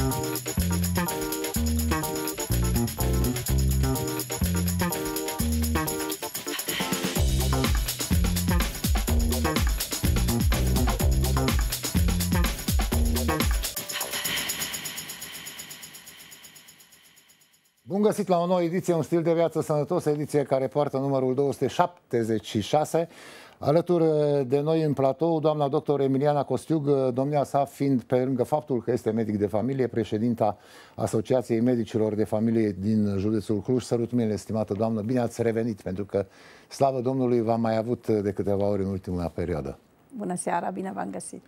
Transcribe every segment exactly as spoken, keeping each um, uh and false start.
Bun găsit la o nouă ediție, Un stil de viață sănătos, ediție care poartă numărul două sute șaptezeci și șase. Alături de noi în platou, doamna doctor Emiliana Costiug, domnia sa fiind, pe lângă faptul că este medic de familie, președinta Asociației Medicilor de Familie din județul Cluj. Sărut mine, estimată doamnă, bine ați revenit, pentru că, slavă Domnului, v-am mai avut de câteva ori în ultima perioadă. Bună seara, bine v-am găsit.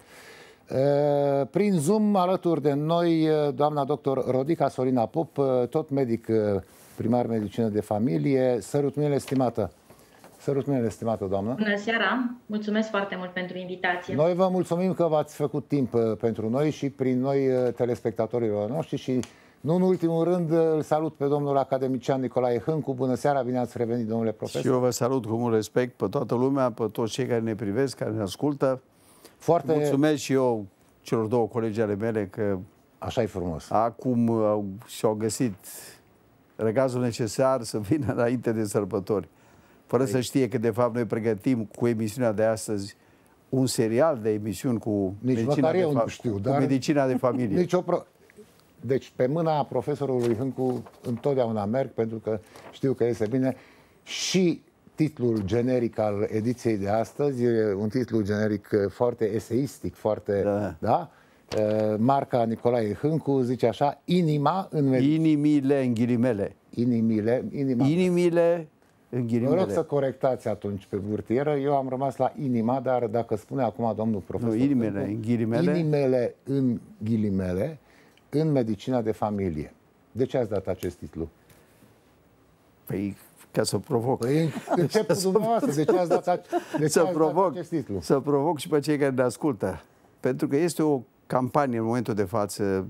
Prin Zoom, alături de noi, doamna doctor Rodica Sorina Pop, tot medic primar medicină de familie. Sărut mine, estimată. Sărut mine, estimată doamnă. Bună seara, mulțumesc foarte mult pentru invitație. Noi vă mulțumim că v-ați făcut timp pentru noi și prin noi telespectatorilor noștri și, nu în ultimul rând, îl salut pe domnul academician Nicolae Hâncu. Bună seara, bine ați revenit, domnule profesor. Și eu vă salut cu mult respect pe toată lumea, pe toți cei care ne privesc, care ne ascultă. Foarte... Mulțumesc și eu celor două colegi ale mele că așa e frumos. Acum și-au găsit răgazul necesar să vină înainte de sărbători. Fără Ei. să știe că de fapt noi pregătim cu emisiunea de astăzi un serial de emisiuni cu, Nici medicina, de nu știu, cu dar... medicina de familie. Nici o pro... Deci pe mâna profesorului Hâncu întotdeauna merg, pentru că știu că iese bine. Și titlul generic al ediției de astăzi e un titlu generic foarte eseistic, foarte, da, da? Marca Nicolae Hâncu zice așa: inima în medicină. Inimile în ghilimele. Inimile, inima. Inimile în ghilimele. Vă rog să corectați atunci pe burtieră. Eu am rămas la inima, dar dacă spune acum domnul profesor... Nu, inimele Hâncu, în ghilimele. Inimele în ghilimele în medicina de familie. De ce ați dat acest titlu? Păi, ca să provoc. Păi încep cu dumneavoastră. De ce ați dat, de ce să ați provoc, dat acest titlu? Să provoc și pe cei care ne ascultă. Pentru că este o campanie în momentul de față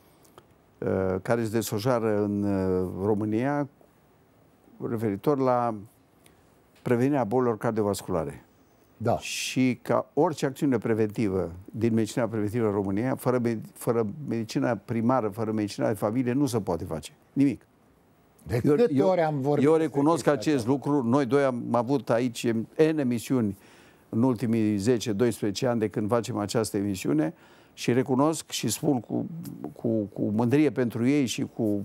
care se desfășoară în România referitor la prevenirea bolilor cardiovasculare. Da. Și ca orice acțiune preventivă din medicina preventivă în România, fără, fără medicina primară, fără medicina de familie, nu se poate face nimic. De eu, câte ori am vorbit? Eu recunosc acest asta. lucru. Noi doi am avut aici N emisiuni în ultimii zece doisprezece ani de când facem această emisiune și recunosc și spun cu, cu, cu mândrie pentru ei și cu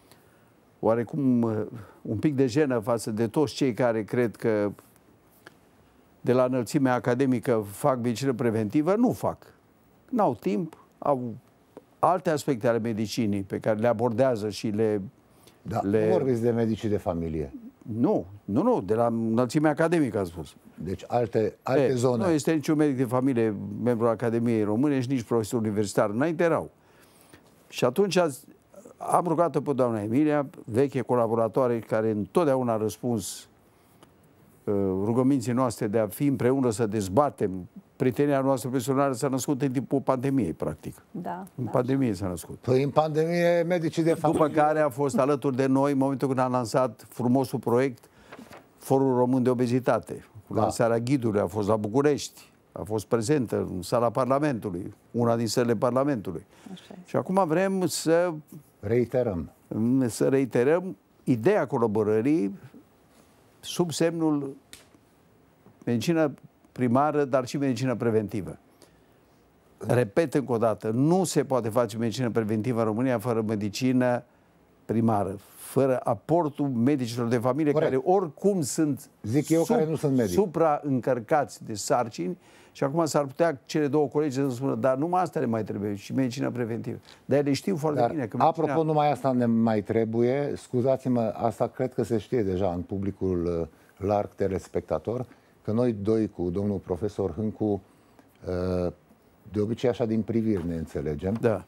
oarecum un pic de jenă față de toți cei care cred că de la înălțimea academică fac medicină preventivă. Nu fac. N-au timp, au alte aspecte ale medicinii pe care le abordează și le... Da, le... nu vorbiți de medicii de familie. Nu, nu, nu, de la înălțimea academică am spus. Deci alte, alte e, zone. Nu este niciun medic de familie membru al Academiei Române și nici profesor universitar. Înainte erau. Și atunci am rugat-o pe doamna Emilia, veche colaboratoare care întotdeauna a răspuns uh, rugăminții noastre de a fi împreună să dezbatem. Prietenia noastră personală s-a născut în timpul pandemiei, practic. Da, în da. pandemie s-a născut. Păi în pandemie medicii de familie... După care a fost alături de noi în momentul când a lansat frumosul proiect Forul Român de Obezitate. Cu Da. lansarea ghidului, a fost la București, a fost prezentă în sala Parlamentului, una din sălile Parlamentului. Așa și acum vrem să Reiterăm. să reiterăm ideea colaborării sub semnul medicină primară, dar și medicină preventivă. Repet încă o dată, nu se poate face medicină preventivă în România fără medicină primară, fără aportul medicilor de familie, Corect. care oricum sunt, Zic eu, sub, care nu sunt medici. supraîncărcați de sarcini. Și acum s-ar putea cele două colegi să spună, dar numai asta ne mai trebuie, și medicina preventivă. Dar ele știu foarte Dar, bine că apropo, medicina... numai asta ne mai trebuie, scuzați-mă, asta cred că se știe deja în publicul larg telespectator, că noi doi cu domnul profesor Hâncu, de obicei așa din priviri ne înțelegem. Da.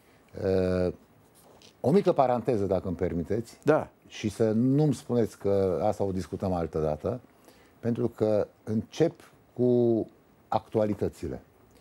O mică paranteză, dacă îmi permiteți, da. și să nu-mi spuneți că asta o discutăm altă dată, pentru că încep cu actualitățile.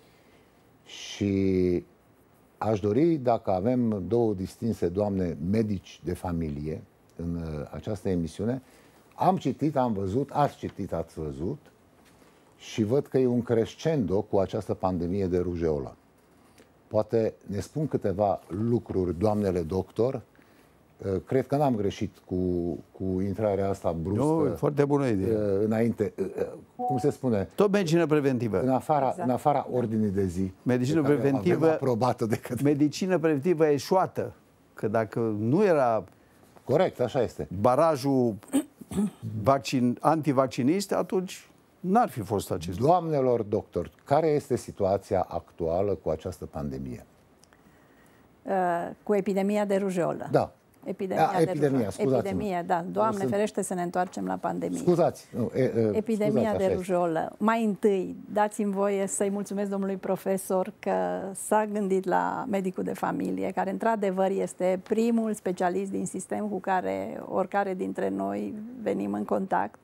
Și aș dori, dacă avem două distinse doamne medici de familie în această emisiune, am citit, am văzut, ați citit, ați văzut și văd că e un crescendo cu această pandemie de rujeolă. Poate ne spun câteva lucruri, doamnele doctor. Cred că n-am greșit cu, cu intrarea asta bruscă. Nu, foarte bună idee. Înainte, cum se spune? Tot medicină preventivă. În afara, exact. în afara ordinii de zi. Medicină preventivă, aprobată de către... medicină preventivă eșuată. Că dacă nu era... Corect, așa este. Barajul vaccin, antivaccinist, atunci n-ar fi fost acest lucru. Doamnelor doctor, care este situația actuală cu această pandemie? Uh, cu epidemia de rujolă. Da. Epidemia, A, de epidemia, rujolă. Epidemia, da. Doamne Sunt... ferește să ne întoarcem la pandemie. Scuzați. Nu, e, e, epidemia scuzați, de rujolă. Mai întâi, dați-mi voie să-i mulțumesc domnului profesor că s-a gândit la medicul de familie, care într-adevăr este primul specialist din sistem cu care oricare dintre noi venim în contact.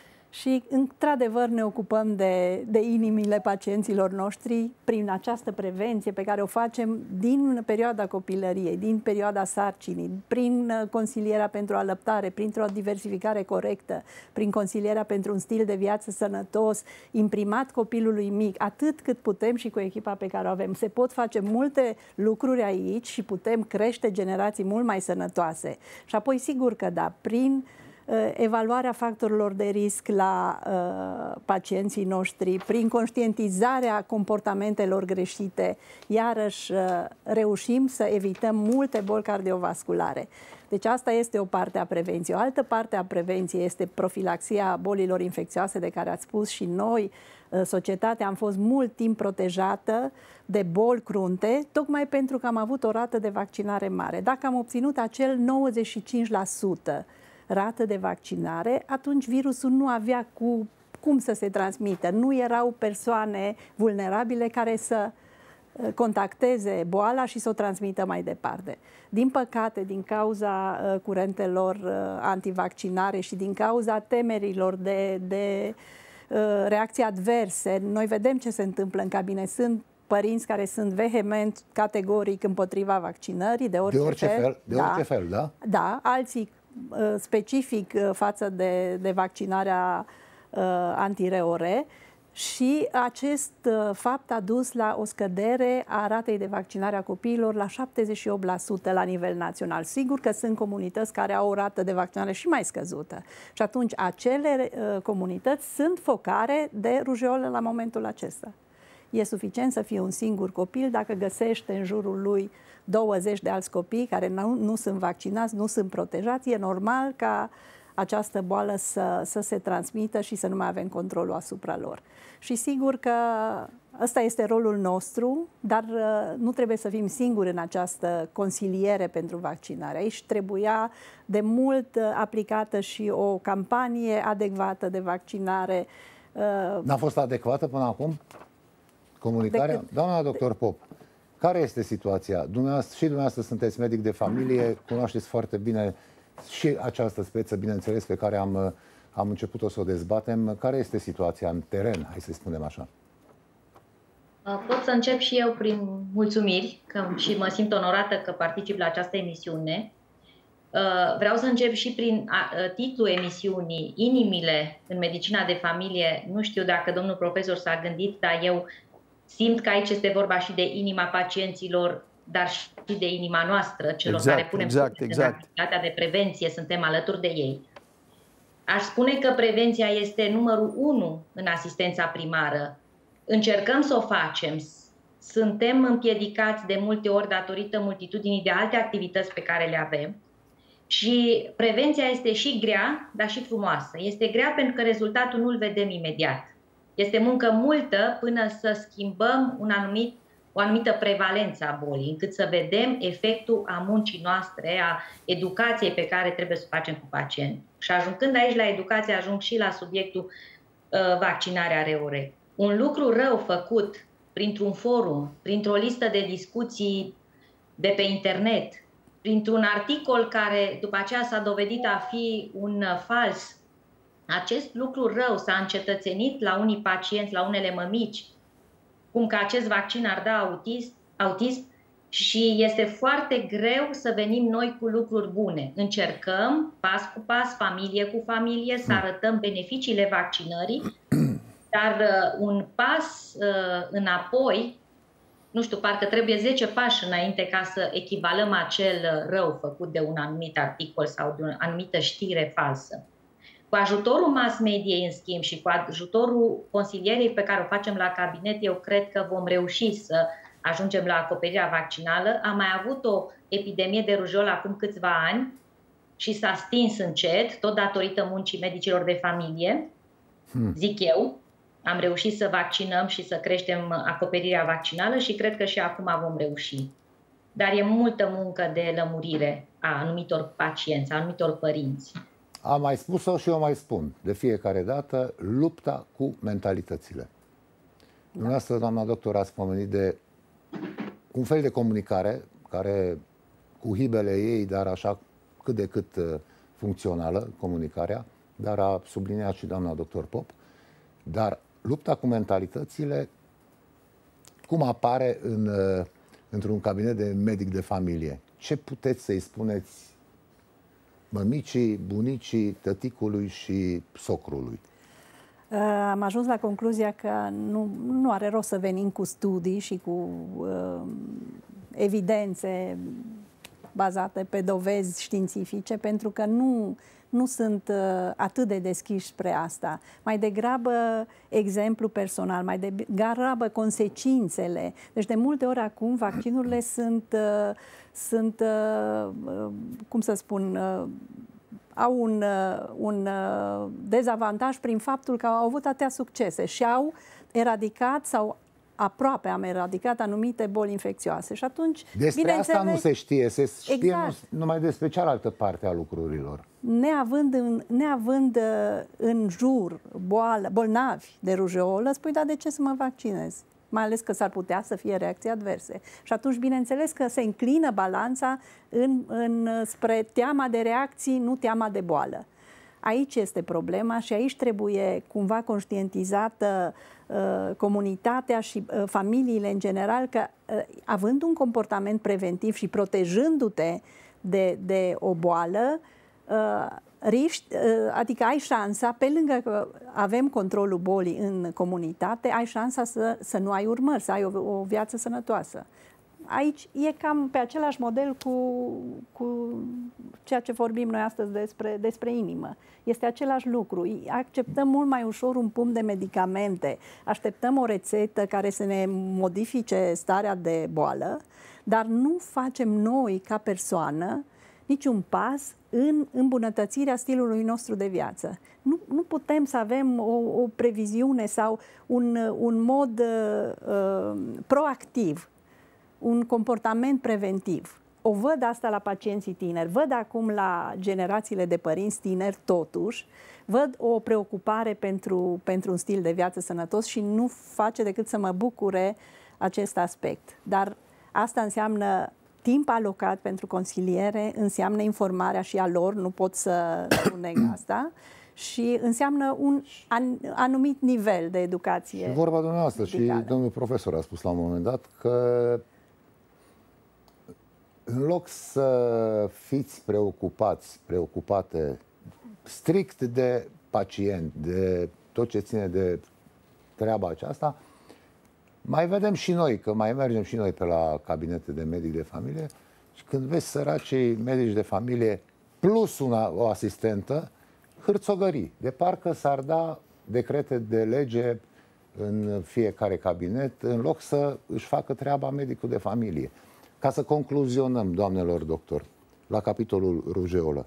Și, într-adevăr, ne ocupăm de, de inimile pacienților noștri prin această prevenție pe care o facem din perioada copilăriei, din perioada sarcinii, prin consilierea pentru alăptare, printr-o diversificare corectă, prin consilierea pentru un stil de viață sănătos, imprimat copilului mic, atât cât putem și cu echipa pe care o avem. Se pot face multe lucruri aici și putem crește generații mult mai sănătoase. Și apoi, sigur că da, prin evaluarea factorilor de risc la uh, pacienții noștri, prin conștientizarea comportamentelor greșite, iarăși uh, reușim să evităm multe boli cardiovasculare. Deci asta este o parte a prevenției. O altă parte a prevenției este profilaxia bolilor infecțioase de care ați spus și noi, uh, societatea, am fost mult timp protejată de boli crunte, tocmai pentru că am avut o rată de vaccinare mare. Dacă am obținut acel nouăzeci și cinci la sută rată de vaccinare, atunci virusul nu avea cu, cum să se transmită. Nu erau persoane vulnerabile care să contacteze boala și să o transmită mai departe. Din păcate, din cauza uh, curentelor uh, antivaccinare și din cauza temerilor de, de uh, reacții adverse, noi vedem ce se întâmplă în cabine. Sunt părinți care sunt vehement, categoric împotriva vaccinării, de orice, de orice fel. fel de da, orice fel, da? Da, alții specific față de, de vaccinarea uh, antireore și acest uh, fapt a dus la o scădere a ratei de vaccinare a copiilor la șaptezeci și opt la sută la nivel național. Sigur că sunt comunități care au o rată de vaccinare și mai scăzută. Și atunci acele uh, comunități sunt focare de rujeolă la momentul acesta. E suficient să fie un singur copil dacă găsește în jurul lui douăzeci de alți copii care nu, nu sunt vaccinați, nu sunt protejați. E normal ca această boală să, să se transmită și să nu mai avem controlul asupra lor. Și sigur că ăsta este rolul nostru, dar nu trebuie să fim singuri în această consiliere pentru vaccinare. Aici trebuia de mult aplicată și o campanie adecvată de vaccinare. N-a fost adecvată până acum comunicarea? Decât... Doamna doctor Pop, care este situația? Dumneavoastră, și dumneavoastră sunteți medic de familie, cunoașteți foarte bine și această speță, bineînțeles, pe care am, am început-o să o dezbatem. Care este situația în teren, hai să spunem așa? Pot să încep și eu prin mulțumiri că, și mă simt onorată că particip la această emisiune. Vreau să încep și prin titlul emisiunii, Inimile în medicina de familie. Nu știu dacă domnul profesor s-a gândit, dar eu simt că aici este vorba și de inima pacienților, dar și de inima noastră, celor exact, care punem exact, în exact. activitatea de prevenție, suntem alături de ei. Aș spune că prevenția este numărul unu în asistența primară. Încercăm să o facem, suntem împiedicați de multe ori datorită multitudinii de alte activități pe care le avem. Și prevenția este și grea, dar și frumoasă. Este grea pentru că rezultatul nu-l vedem imediat. Este muncă multă până să schimbăm un anumit, o anumită prevalență a bolii, încât să vedem efectul a muncii noastre, a educației pe care trebuie să o facem cu pacient. Și ajungând aici la educație, ajung și la subiectul uh, vaccinarea reorei. Un lucru rău făcut printr-un forum, printr-o listă de discuții de pe internet, printr-un articol care după aceea s-a dovedit a fi un fals, acest lucru rău s-a încetățenit la unii pacienți, la unele mămici, cum că acest vaccin ar da autism, autism și este foarte greu să venim noi cu lucruri bune. Încercăm, pas cu pas, familie cu familie, să arătăm beneficiile vaccinării, dar uh, un pas uh, înapoi nu știu, parcă trebuie zece pași înainte ca să echivalăm acel rău făcut de un anumit articol sau de o anumită știre falsă. Cu ajutorul mass mediei, în schimb, și cu ajutorul consilierii pe care o facem la cabinet, eu cred că vom reuși să ajungem la acoperirea vaccinală. Am mai avut o epidemie de rujolă acum câțiva ani și s-a stins încet, tot datorită muncii medicilor de familie, hmm. zic eu. Am reușit să vaccinăm și să creștem acoperirea vaccinală și cred că și acum vom reuși. Dar e multă muncă de lămurire a anumitor pacienți, a anumitor părinți. Am mai spus-o și eu mai spun de fiecare dată, lupta cu mentalitățile. Da. Dumneavoastră, doamna doctor, ați pomenit de un fel de comunicare care, cu hibele ei, dar așa cât de cât funcțională, comunicarea, dar a subliniat și doamna doctor Pop, dar lupta cu mentalitățile, cum apare în, într-un cabinet de medic de familie? Ce puteți să-i spuneți mămicii, bunicii, tăticului și socrului? Am ajuns la concluzia că nu, nu are rost să venim cu studii și cu uh, evidențe bazate pe dovezi științifice, pentru că nu, nu sunt uh, atât de deschiși spre asta. Mai degrabă exemplu personal, mai degrabă consecințele. Deci de multe ori acum vaccinurile sunt, uh, sunt uh, cum să spun, uh, au un, uh, un uh, dezavantaj prin faptul că au avut atâtea succese și au eradicat sau aproape am eradicat anumite boli infecțioase. Și atunci, despre asta nu se știe, se știe exact. nu, numai despre cealaltă parte a lucrurilor. Neavând în, neavând în jur boală, bolnavi de rujeolă, spui, da, de ce să mă vaccinez? Mai ales că s-ar putea să fie reacții adverse. Și atunci, bineînțeles că se înclină balanța în, în, spre teama de reacții, nu teama de boală. Aici este problema și aici trebuie cumva conștientizată uh, comunitatea și uh, familiile în general că uh, având un comportament preventiv și protejându-te de, de o boală, uh, riști, uh, adică ai șansa, pe lângă că avem controlul bolii în comunitate, ai șansa să, să nu ai urmări, să ai o, o viață sănătoasă. Aici e cam pe același model cu, cu ceea ce vorbim noi astăzi despre, despre inimă. Este același lucru. Acceptăm mult mai ușor un pumn de medicamente, așteptăm o rețetă care să ne modifice starea de boală, dar nu facem noi, ca persoană, niciun pas în îmbunătățirea stilului nostru de viață. Nu, nu putem să avem o, o previziune sau un, un mod uh, proactiv, un comportament preventiv. O văd asta la pacienții tineri, văd acum la generațiile de părinți tineri, totuși, văd o preocupare pentru, pentru un stil de viață sănătos și nu face decât să mă bucure acest aspect. Dar asta înseamnă timp alocat pentru consiliere, înseamnă informarea și a lor, nu pot să neg asta, și înseamnă un anumit nivel de educație. Și vorba dumneavoastră medicală. Și domnul profesor a spus la un moment dat că în loc să fiți preocupați, preocupate strict de pacient, de tot ce ține de treaba aceasta, mai vedem și noi, că mai mergem și noi pe la cabinete de medici de familie și când vezi săracii medici de familie plus una, o asistentă, hârțogării. De parcă s-ar da decrete de lege în fiecare cabinet, în loc să își facă treaba medicul de familie. Ca să concluzionăm, doamnelor doctor, la capitolul rujeolă.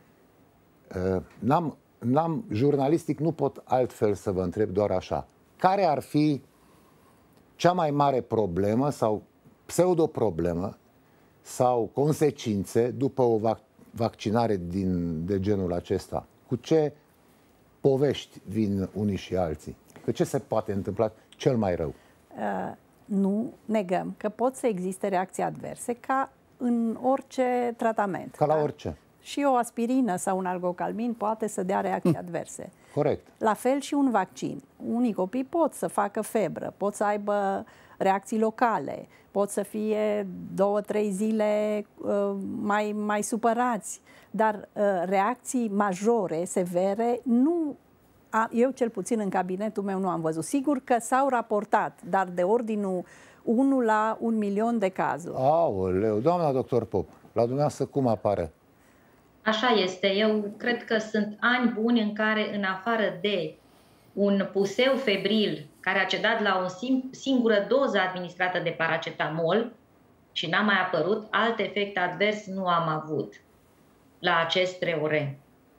N-am, n-am, jurnalistic nu pot altfel să vă întreb doar așa. Care ar fi cea mai mare problemă sau pseudoproblemă sau consecințe după o vac- vaccinare din, de genul acesta? Cu ce povești vin unii și alții? Că ce se poate întâmpla cel mai rău? Uh, nu negăm că pot să existe reacții adverse ca în orice tratament. Ca la da? orice. Și o aspirină sau un algocalmin poate să dea reacții adverse. Corect. La fel și un vaccin. Unii copii pot să facă febră, pot să aibă reacții locale, pot să fie două, trei zile uh, mai, mai supărați, dar uh, reacții majore, severe, nu, a, eu cel puțin în cabinetul meu nu am văzut. Sigur că s-au raportat, dar de ordinul unul la un milion de cazuri. Aoleu, doamna doctor Pop, la dumneavoastră cum apare? Așa este. Eu cred că sunt ani buni în care, în afară de un puseu febril care a cedat la o singură doză administrată de paracetamol și n-a mai apărut, alt efect advers nu am avut la acest Treore.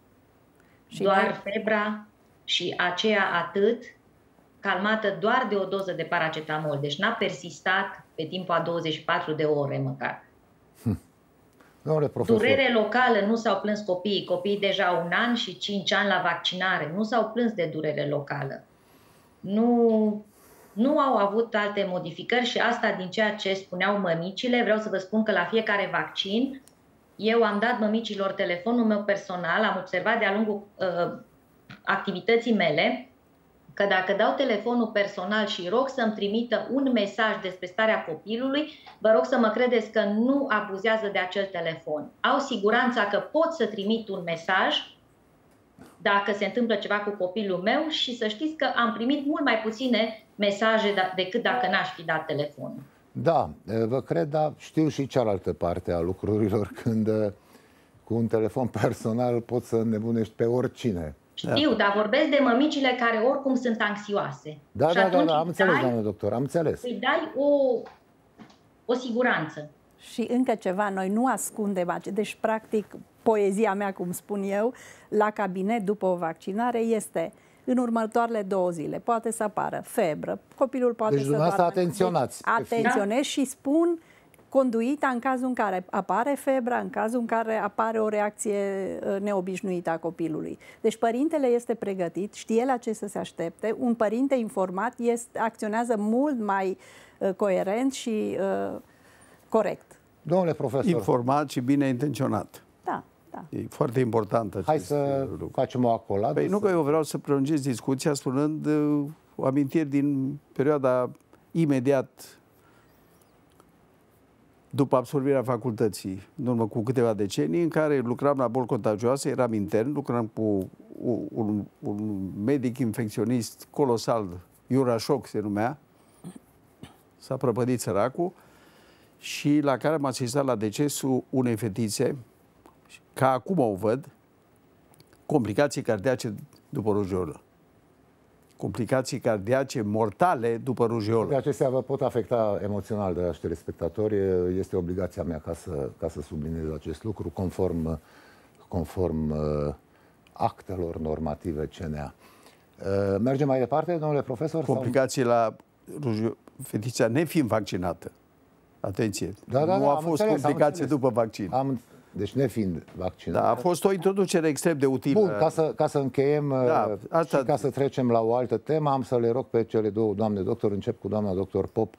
Doar febra și aceea atât, calmată doar de o doză de paracetamol. Deci n-a persistat pe timpul a douăzeci și patru de ore măcar. Hm. Domnule profesor. Durere locală, nu s-au plâns copiii. Copiii deja un an și cinci ani la vaccinare. Nu s-au plâns de durere locală. Nu, nu au avut alte modificări și asta din ceea ce spuneau mămicile. Vreau să vă spun că la fiecare vaccin eu am dat mămicilor telefonul meu personal, am observat de-a lungul uh, activității mele că dacă dau telefonul personal și rog să-mi trimită un mesaj despre starea copilului, vă rog să mă credeți că nu abuzează de acel telefon. Au siguranța că pot să trimit un mesaj dacă se întâmplă ceva cu copilul meu și să știți că am primit mult mai puține mesaje decât dacă n-aș fi dat telefonul. Da, vă cred, dar știu și cealaltă parte a lucrurilor, când cu un telefon personal poți să înnebunești pe oricine. Știu, da. Dar vorbesc de mămicile care oricum sunt anxioase. Da, și da, da, da, am înțeles, dai, doamnă doctor, am înțeles. Îi dai o, o siguranță. Și încă ceva, noi nu ascundem, deci practic poezia mea, cum spun eu, la cabinet după o vaccinare este în următoarele două zile. Poate să apară febră, copilul poate deci să dumneavoastră doarmă. atenționați. Deci, atenționez da? și spun conduita în cazul în care apare febra, în cazul în care apare o reacție neobișnuită a copilului. Deci părintele este pregătit, știe la ce să se aștepte, un părinte informat este, acționează mult mai uh, coerent și uh, corect. Domnule profesor. Informat și bine intenționat. Da, da. E foarte important acest Hai să lucru. facem o acoladă. Păi să... nu că eu vreau să prelungesc discuția spunând uh, o amintire din perioada imediat după absolvirea facultății, în urmă cu câteva decenii, în care lucram la boli contagioase, eram intern, lucram cu un, un medic infecționist colosal, Iurașoc se numea, s-a prăpădit săracul, și la care am asistat la decesul unei fetițe, ca acum o văd, complicații cardiace după rujeolă. Complicații cardiace mortale după rujeolă. De acestea vă pot afecta emoțional, dragi telespectatori. Este obligația mea ca să, ca să subliniez acest lucru, conform, conform uh, actelor normative C N A. Uh, mergem mai departe, domnule profesor? Complicații sau... la rujeolă, fetița nefiind vaccinată. Atenție, da, da, nu da, a fost înțeles, complicație după vaccin. Am, deci nefiind vaccinat. Da, a fost o introducere extrem de utilă. Bun, ca să, ca să încheiem da, asta... și ca să trecem la o altă temă, am să le rog pe cele două doamne doctor, încep cu doamna doctor Pop,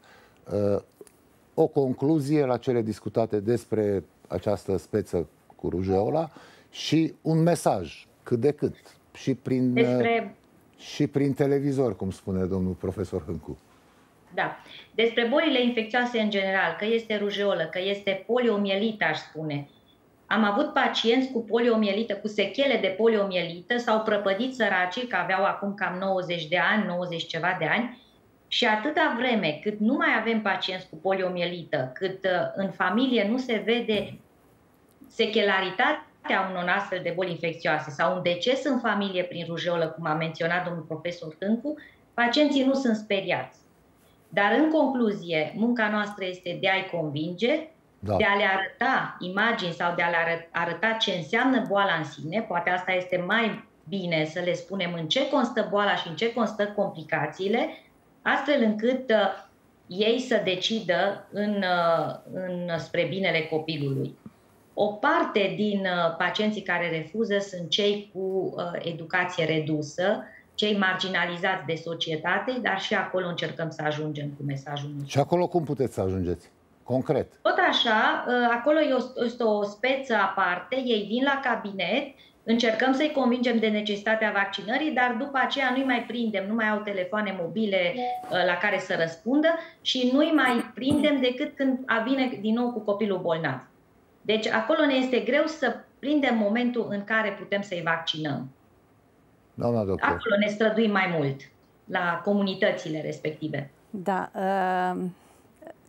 o concluzie la cele discutate despre această speță cu rujeola și un mesaj, cât de cât, și prin, despre... și prin televizor, cum spune domnul profesor Hâncu. Da. Despre bolile infecțioase în general, că este rujeolă, că este poliomielită, aș spune. Am avut pacienți cu poliomielită, cu sechele de poliomielită, s-au prăpădit săracii, că aveau acum cam nouăzeci de ani, nouăzeci ceva de ani, și atâta vreme cât nu mai avem pacienți cu poliomielită, cât în familie nu se vede sechelaritatea unor astfel de boli infecțioase sau un deces în familie prin rujeolă, cum a menționat domnul profesor Hâncu, pacienții nu sunt speriați. Dar, în concluzie, munca noastră este de a-i convinge, da. de a le arăta imagini sau de a le arăta ce înseamnă boala în sine. Poate asta este mai bine să le spunem în ce constă boala și în ce constă complicațiile, astfel încât uh, ei să decidă în, uh, în, spre binele copilului. O parte din uh, pacienții care refuză sunt cei cu uh, educație redusă, cei marginalizați de societate, dar și acolo încercăm să ajungem cu mesajul nostru. Și acolo cum puteți să ajungeți? Concret. Tot așa, acolo este o speță aparte, ei vin la cabinet, încercăm să-i convingem de necesitatea vaccinării, dar după aceea nu-i mai prindem, nu mai au telefoane mobile la care să răspundă și nu-i mai prindem decât când vine din nou cu copilul bolnav. Deci acolo ne este greu să prindem momentul în care putem să-i vaccinăm. Doamna doctor. Acolo ne străduim mai mult, la comunitățile respective. Da.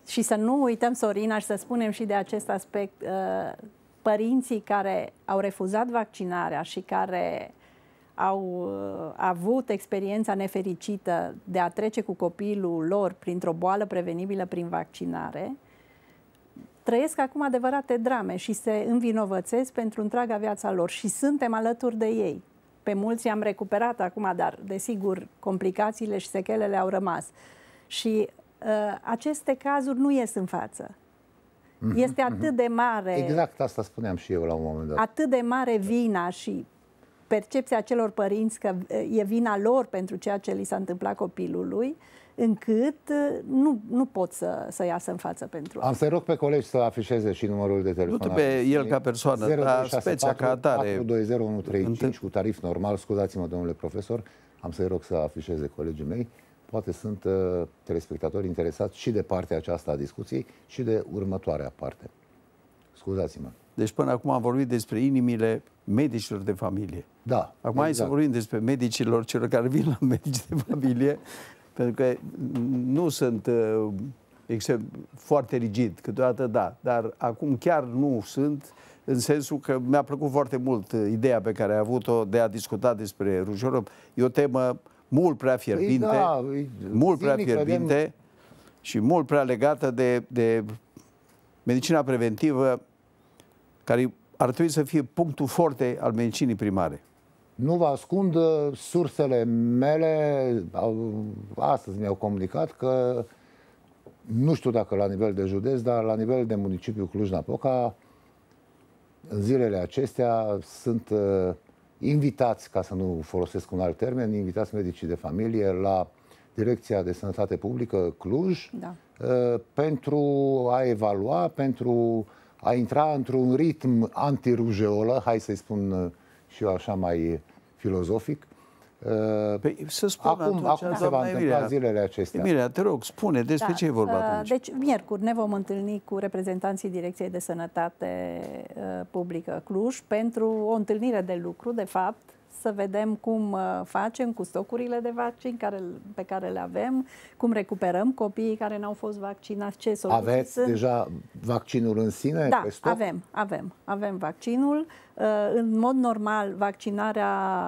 Și să nu uităm, Sorina, și să spunem și de acest aspect, părinții care au refuzat vaccinarea și care au avut experiența nefericită de a trece cu copilul lor printr-o boală prevenibilă prin vaccinare, trăiesc acum adevărate drame și se învinovățesc pentru întreaga viața lor și suntem alături de ei. Pe mulți i-am recuperat acum, dar desigur complicațiile și sechelele au rămas. Și uh, aceste cazuri nu ies în față. Este atât de mare... Exact asta spuneam și eu la un moment dat. Atât de mare vina și percepția celor părinți că e vina lor pentru ceea ce li s-a întâmplat copilului, încât nu, nu pot să, să iasă în față pentru asta. Am să rog pe colegi să afișeze și numărul de telefon. Nu pe el ca persoană, dar specia ca atare. patru doi zero unu trei cinci cu tarif normal. Scuzați-mă, domnule profesor, am să-i rog să afișeze colegii mei. Poate sunt uh, telespectatori interesați și de partea aceasta a discuției și de următoarea parte. Scuzați-mă. Deci până acum am vorbit despre inimile medicilor de familie. Da. Acum exact. hai să vorbim despre medicilor, celor care vin la medici de familie, pentru că nu sunt uh, foarte rigid, câteodată da, dar acum chiar nu sunt, în sensul că mi-a plăcut foarte mult ideea pe care a avut-o de a discuta despre rujolă. E o temă mult prea fierbinte, da, mult prea fierbinte vedem... și mult prea legată de, de medicina preventivă, care ar trebui să fie punctul forte al medicinii primare. Nu vă ascund, sursele mele astăzi mi-au comunicat că, nu știu dacă la nivel de județ, dar la nivel de municipiu Cluj-Napoca, în zilele acestea sunt uh, invitați, ca să nu folosesc un alt termen, invitați medicii de familie la Direcția de Sănătate Publică Cluj, da. uh, pentru a evalua, pentru a intra într-un ritm antirujeolă, hai să-i spun uh, și eu așa mai filozofic. Păi, să spun acum atunci, acum se va întâmpla Emilia, zilele acestea. Emilia, te rog, spune despre da. ce e vorba atunci. Deci, miercuri ne vom întâlni cu reprezentanții Direcției de Sănătate Publică Cluj pentru o întâlnire de lucru, de fapt, să vedem cum facem cu stocurile de vaccin care, pe care le avem, cum recuperăm copiii care n-au fost vaccinați, ce soluții Aveți sunt. deja vaccinul în sine? Da, pe stoc? avem, avem, avem vaccinul. În mod normal, vaccinarea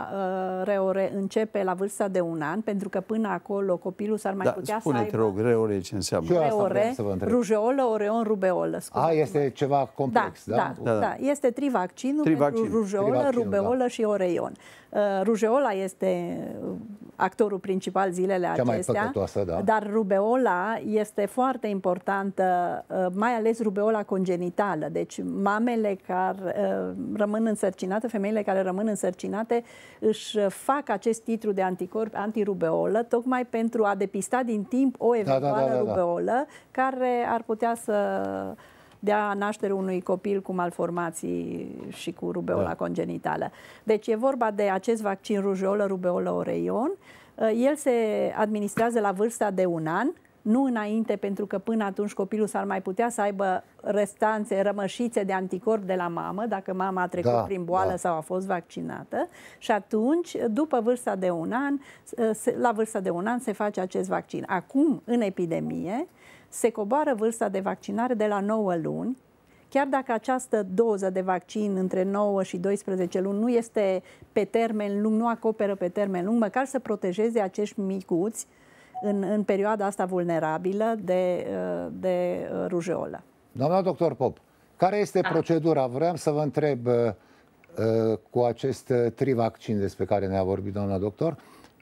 reore începe la vârsta de un an, pentru că până acolo copilul s-ar mai da, putea spune, să aibă... te rog, reore ce înseamnă? Reore, rujeolă, oreon, rubeolă. A, este ceva complex, da? Da, da, da. da. Este trivaccinul Trivaccin. pentru rujeolă, rubeolă da. și oreion. Uh, rujeola este actorul principal zilele cea acestea, mai păcătoasă, da. Dar rubeola este foarte importantă, uh, mai ales rubeola congenitală. Deci mamele care uh, rămân însărcinate, femeile care rămân însărcinate își fac acest titlu de anticorp antirubeolă tocmai pentru a depista din timp o eventuală da, da, da, da, rubeolă care ar putea să dea naștere unui copil cu malformații și cu rubeola da. congenitală. Deci e vorba de acest vaccin rujeolă, rubeolă, oreion. El se administrează la vârsta de un an, nu înainte, pentru că până atunci copilul s-ar mai putea să aibă restanțe, rămășițe de anticorp de la mamă, dacă mama a trecut da, prin boală da. sau a fost vaccinată. Și atunci, după vârsta de un an, la vârsta de un an se face acest vaccin. Acum, în epidemie, se coboară vârsta de vaccinare de la nouă luni, chiar dacă această doză de vaccin între nouă și doisprezece luni nu este pe termen lung, nu acoperă pe termen lung, măcar să protejeze acești micuți în, în perioada asta vulnerabilă de, de rujeolă. Doamna doctor Pop, care este da. procedura? Vreau să vă întreb uh, cu acest trivaccin despre care ne-a vorbit doamna doctor.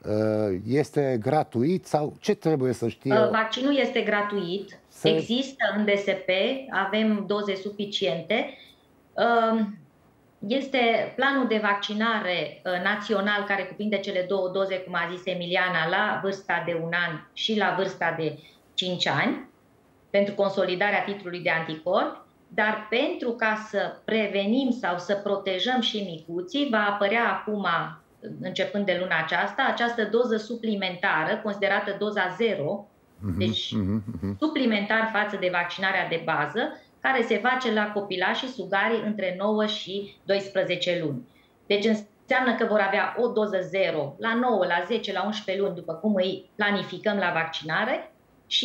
Este gratuit sau ce trebuie să știe? Vaccinul este gratuit, să... există în D S P, avem doze suficiente. Este planul de vaccinare național care cuprinde cele două doze, cum a zis Emiliana, la vârsta de un an și la vârsta de cinci ani, pentru consolidarea titlului de anticorp, dar pentru ca să prevenim sau să protejăm și micuții, va apărea acum, începând de luna aceasta, această doză suplimentară, considerată doza zero, deci suplimentar față de vaccinarea de bază, care se face la copilașii sugarii între nouă și doisprezece luni. Deci înseamnă că vor avea o doză zero la nouă, la zece, la unsprezece luni, după cum îi planificăm la vaccinare, și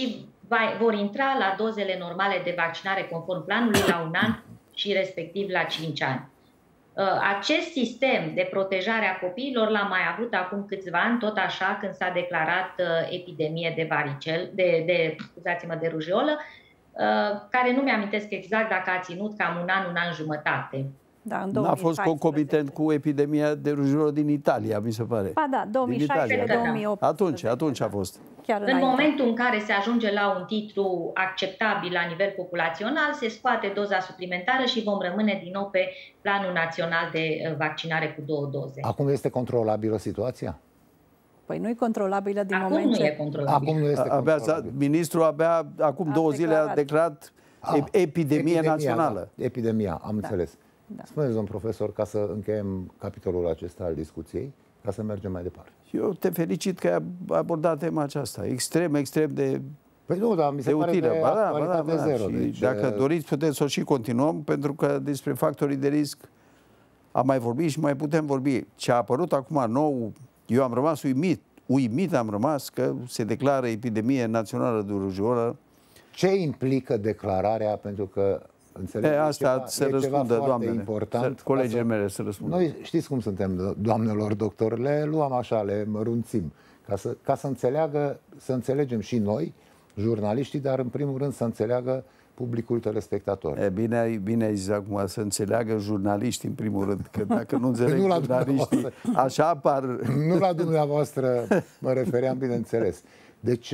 vor intra la dozele normale de vaccinare conform planului la un an și respectiv la cinci ani. Acest sistem de protejare a copiilor l-am mai avut acum câțiva ani, tot așa, când s-a declarat epidemie de varicel, de, de, scuzați-mă, de rujeolă, care nu mi-amintesc exact dacă a ținut cam un an, un an jumătate. Da, n-a fost concomitent cu epidemia de rujeolă din Italia, mi se pare. Ba da, două mii șaisprezece două mii optsprezece. Atunci, atunci a fost. Chiar în momentul în care se ajunge la un titlu acceptabil la nivel populațional, se scoate doza suplimentară și vom rămâne din nou pe planul național de vaccinare cu două doze. Acum este controlabilă situația? Păi nu e controlabilă din acum moment nu ce... e controlabilă. Acum nu este abia controlabilă. Ministrul abia acum a două declarat. zile a declarat a, epidemie, epidemia națională. Da, epidemia, am da. înțeles. Da. Spuneți, domn profesor, ca să încheiem capitolul acesta al discuției, ca să mergem mai departe. Eu te felicit că ai abordat tema aceasta. Extrem, extrem de, păi nu, dar mi se de pare utilă. de ba da, ba da, ba da. zero. Și deci, dacă doriți, puteți să o și continuăm, pentru că despre factorii de risc am mai vorbit și mai putem vorbi. Ce a apărut acum nou, eu am rămas uimit. Uimit am rămas că se declară epidemie națională de rujeolă. Ce implică declararea? Pentru că înțeleg, e, asta ceva, să e răspundă ceva doamnele. important. Colegii mele să răspundă. Noi știți cum suntem, doamnelor doctor, le luăm așa, le mărunțim. Ca să, ca să înțeleagă, să înțelegem și noi, jurnaliștii, dar în primul rând să înțeleagă publicul telespectator. E, bine, ai, bine ai zis acum, să înțeleagă jurnaliștii în primul rând, că dacă nu înțeleg nu jurnaliștii, așa apar... Nu la dumneavoastră mă refeream, bineînțeles. Deci,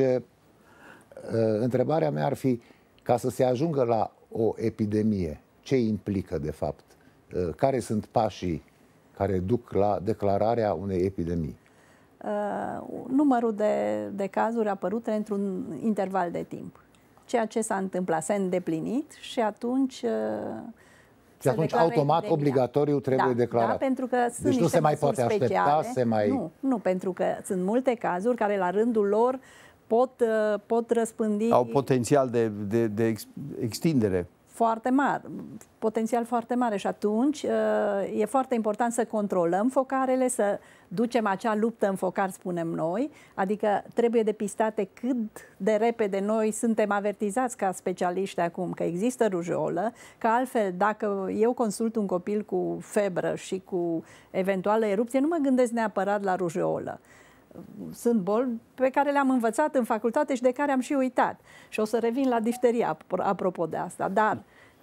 întrebarea mea ar fi, ca să se ajungă la o epidemie, ce implică de fapt? Care sunt pașii care duc la declararea unei epidemii? Uh, numărul de, de cazuri apărute într-un interval de timp. Ceea ce s-a întâmplat s-a îndeplinit și atunci... Uh, și atunci automat, epidemia. Obligatoriu trebuie da, declarat. Da, pentru că sunt deci nu se mai poate speciale. aștepta, se mai... Nu, nu, pentru că sunt multe cazuri care la rândul lor pot, pot răspândi... Au potențial de, de, de ex, extindere. Foarte mare, potențial foarte mare și atunci e foarte important să controlăm focarele, să ducem acea luptă în focar, spunem noi, adică trebuie depistate cât de repede. Noi suntem avertizați ca specialiști acum că există rujeolă, că altfel dacă eu consult un copil cu febră și cu eventuală erupție, nu mă gândesc neapărat la rujeolă. Sunt boli pe care le-am învățat în facultate și de care am și uitat. Și o să revin la difterie apropo de asta. Dar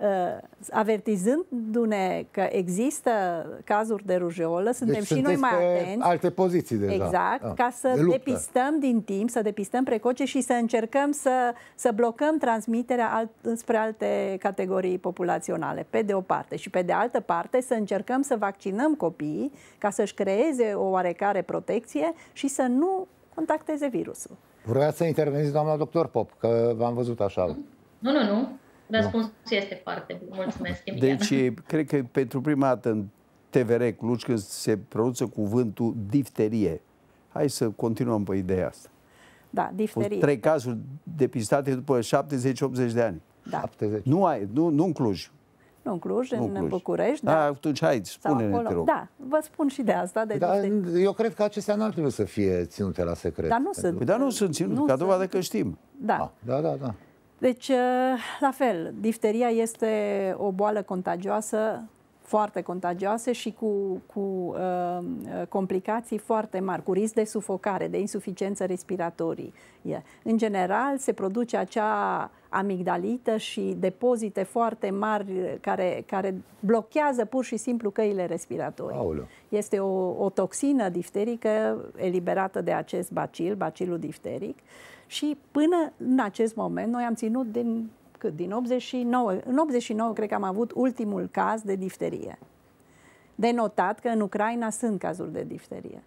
avertizându-ne că există cazuri de rujeolă, suntem deci și noi mai pe atenți. Alte poziții deja. Exact, ah, ca să de depistăm din timp, să depistăm precoce și să încercăm să, să blocăm transmiterea alt, spre alte categorii populaționale, pe de o parte. Și pe de altă parte să încercăm să vaccinăm copiii ca să-și creeze o oarecare protecție și să nu contacteze virusul. Vreați să interveniți, doamna doctor Pop, că v-am văzut așa. Nu, nu, nu. Răspunsul nu. este foarte bun. Mulțumesc, Emiliana. Deci, cred că pentru prima dată în T V R Cluj, când se pronunță cuvântul difterie. Hai să continuăm pe ideea asta. Da, difterie. Trei cazuri depistate după șaptezeci optzeci de ani. Da. șaptezeci. Nu, ai, nu, nu în Cluj. Nu în Cluj, nu în Cluj. București. Da, da. Atunci, hai, spune-ne, te rog. Da, vă spun și de asta. De da, eu cred că acestea nu ar trebui să fie ținute la secret. Dar nu sunt. Păi, dar nu sunt ținute, ca dovadă că știm. Da. Ah, da, da, da. Deci, la fel, difteria este o boală contagioasă, foarte contagioasă și cu, cu uh, complicații foarte mari, cu risc de sufocare, de insuficiență respiratorie. În general, se produce acea amigdalită și depozite foarte mari care, care blochează pur și simplu căile respiratorii. Aoleu. Este o, o toxină difterică eliberată de acest bacil, bacilul difteric. Și până în acest moment, noi am ținut din, cât, din optzeci și nouă, în optzeci și nouă cred că am avut ultimul caz de difterie. De notat că în Ucraina sunt cazuri de difterie.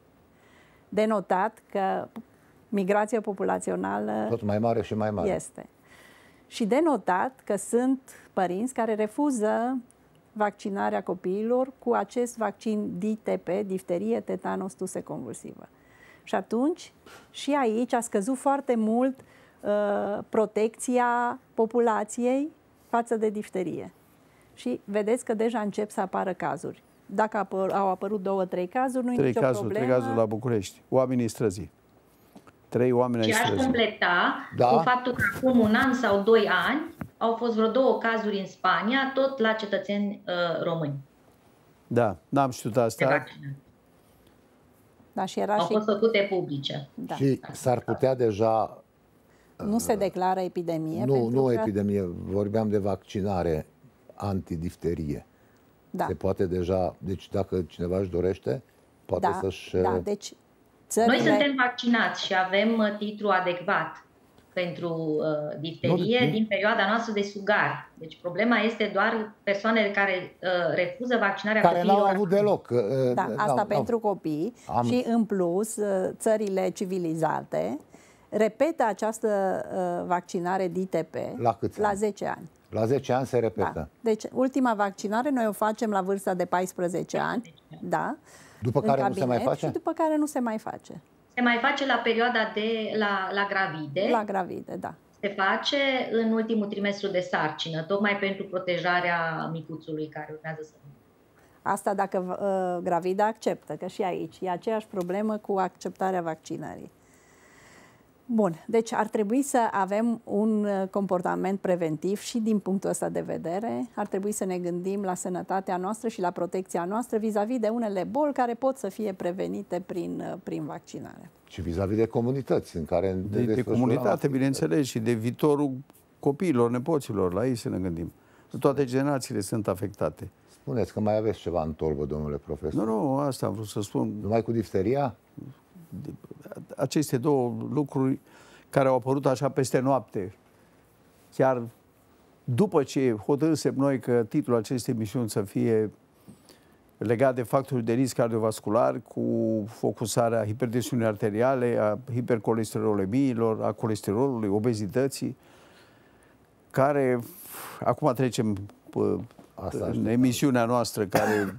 De notat că migrația populațională tot mai mare și mai mare. Este. Și de notat că sunt părinți care refuză vaccinarea copiilor cu acest vaccin D T P, difterie, tetanos, tuse convulsivă. Și atunci, și aici a scăzut foarte mult uh, protecția populației față de difterie. Și vedeți că deja încep să apară cazuri. Dacă apăr, au apărut două, trei cazuri, nu e nicio cazuri, problemă. Trei cazuri la București, oamenii străzii. Trei oameni și ai aș străzi. completa Da. cu faptul că acum un an sau doi ani au fost vreo două cazuri în Spania, tot la cetățeni uh, români. Da, n-am știut asta. Da, și era Au și... fost făcute publice. Da. Și s-ar putea deja... Nu se declară epidemie. Nu, nu că... epidemie, vorbeam de vaccinare antidifterie. Da. Se poate deja, deci dacă cineva își dorește, poate Da, să-și... da, deci țările... Noi suntem vaccinați și avem uh, titlu adecvat pentru uh, difterie Nu, nu. din perioada noastră de sugar. Deci problema este doar persoanele care uh, refuză vaccinarea care n-au copiilor. avut deloc. uh, Da, n-au- asta n-au- pentru copii. Am- Și în plus, uh, țările civilizate repetă această uh, vaccinare D T P La câți la ani? zece ani. La zece ani se repetă. Da. Deci, ultima vaccinare noi o facem la vârsta de paisprezece ani. Da. După în care nu cabinet se mai face? Și după care nu se mai face. Se mai face la perioada de la, la gravide. La gravide, da. Se face în ultimul trimestru de sarcină, tocmai pentru protejarea micuțului care urmează să vină. Asta dacă uh, gravida acceptă, că și aici e aceeași problemă cu acceptarea vaccinării. Bun, deci ar trebui să avem un comportament preventiv și din punctul ăsta de vedere. Ar trebui să ne gândim la sănătatea noastră și la protecția noastră vis-a-vis de unele boli care pot să fie prevenite prin, prin vaccinare. Și vis-a-vis de comunități în care... De, de comunitate, bineînțeles, și de viitorul copiilor, nepoților, la ei să ne gândim. Toate generațiile sunt afectate. Spuneți că mai aveți ceva în tolbă, domnule profesor. Nu, nu, asta am vrut să spun. Numai cu difteria? Aceste două lucruri care au apărut așa peste noapte, chiar după ce hotărâsem noi că titlul acestei emisiuni să fie legat de factori de risc cardiovascular, cu focusarea hipertensiunii arteriale, a hipercolesterolemiilor, a colesterolului, obezității, care, acum trecem Asta în emisiunea noastră care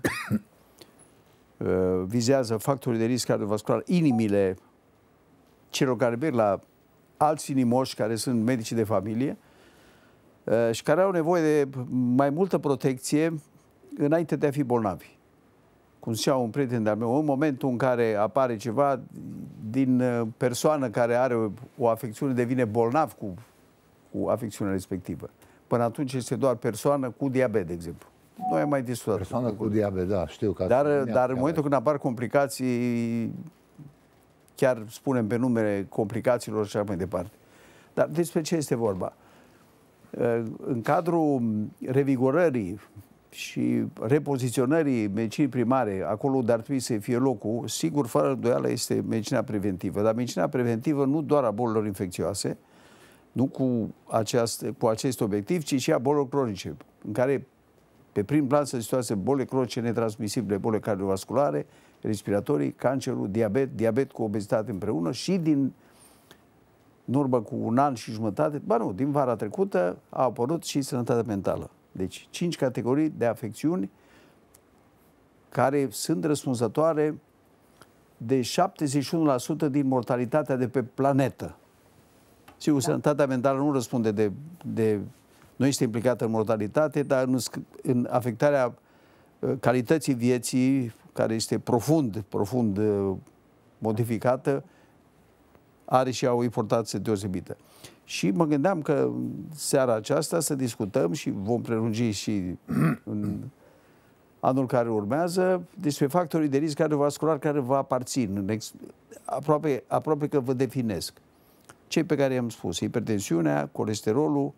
vizează factorii de risc cardiovascular, inimile celor care merg la alți inimoși care sunt medici de familie și care au nevoie de mai multă protecție înainte de a fi bolnavi. Cum zicea un prieten de-al meu, în momentul în care apare ceva, din persoană care are o afecțiune devine bolnav cu, cu afecțiunea respectivă. Până atunci este doar persoană cu diabet, de exemplu. Noi am mai discutat. Persoană cu diabet, da, știu că... Dar, dar în momentul când apar complicații, chiar spunem pe numele complicațiilor și așa mai departe. Dar despre ce este vorba? În cadrul revigorării și repoziționării medicinii primare, acolo unde ar trebui să fie locul, sigur, fără îndoială, este medicina preventivă. Dar medicina preventivă nu doar a bolilor infecțioase, nu cu, aceast, cu acest obiectiv, ci și a bolilor cronice, în care pe prim plan se situează boli cronice netransmisibile, boli cardiovasculare, respiratorii, cancerul, diabet, diabet cu obezitate împreună și din în urmă cu un an și jumătate, ba nu, din vara trecută a apărut și sănătatea mentală. Deci cinci categorii de afecțiuni care sunt răspunzătoare de șaptezeci și unu la sută din mortalitatea de pe planetă. Sigur, da. Sănătatea mentală nu răspunde de, de... Nu este implicată în mortalitate, dar în, în afectarea calității vieții, care este profund, profund modificată, are și o importanță deosebită. Și mă gândeam că seara aceasta să discutăm și vom prelungi și în anul care urmează despre factorii de risc cardiovascular care vă aparțin. Aproape, aproape că vă definesc. Cei pe care i-am spus, hipertensiunea, colesterolul,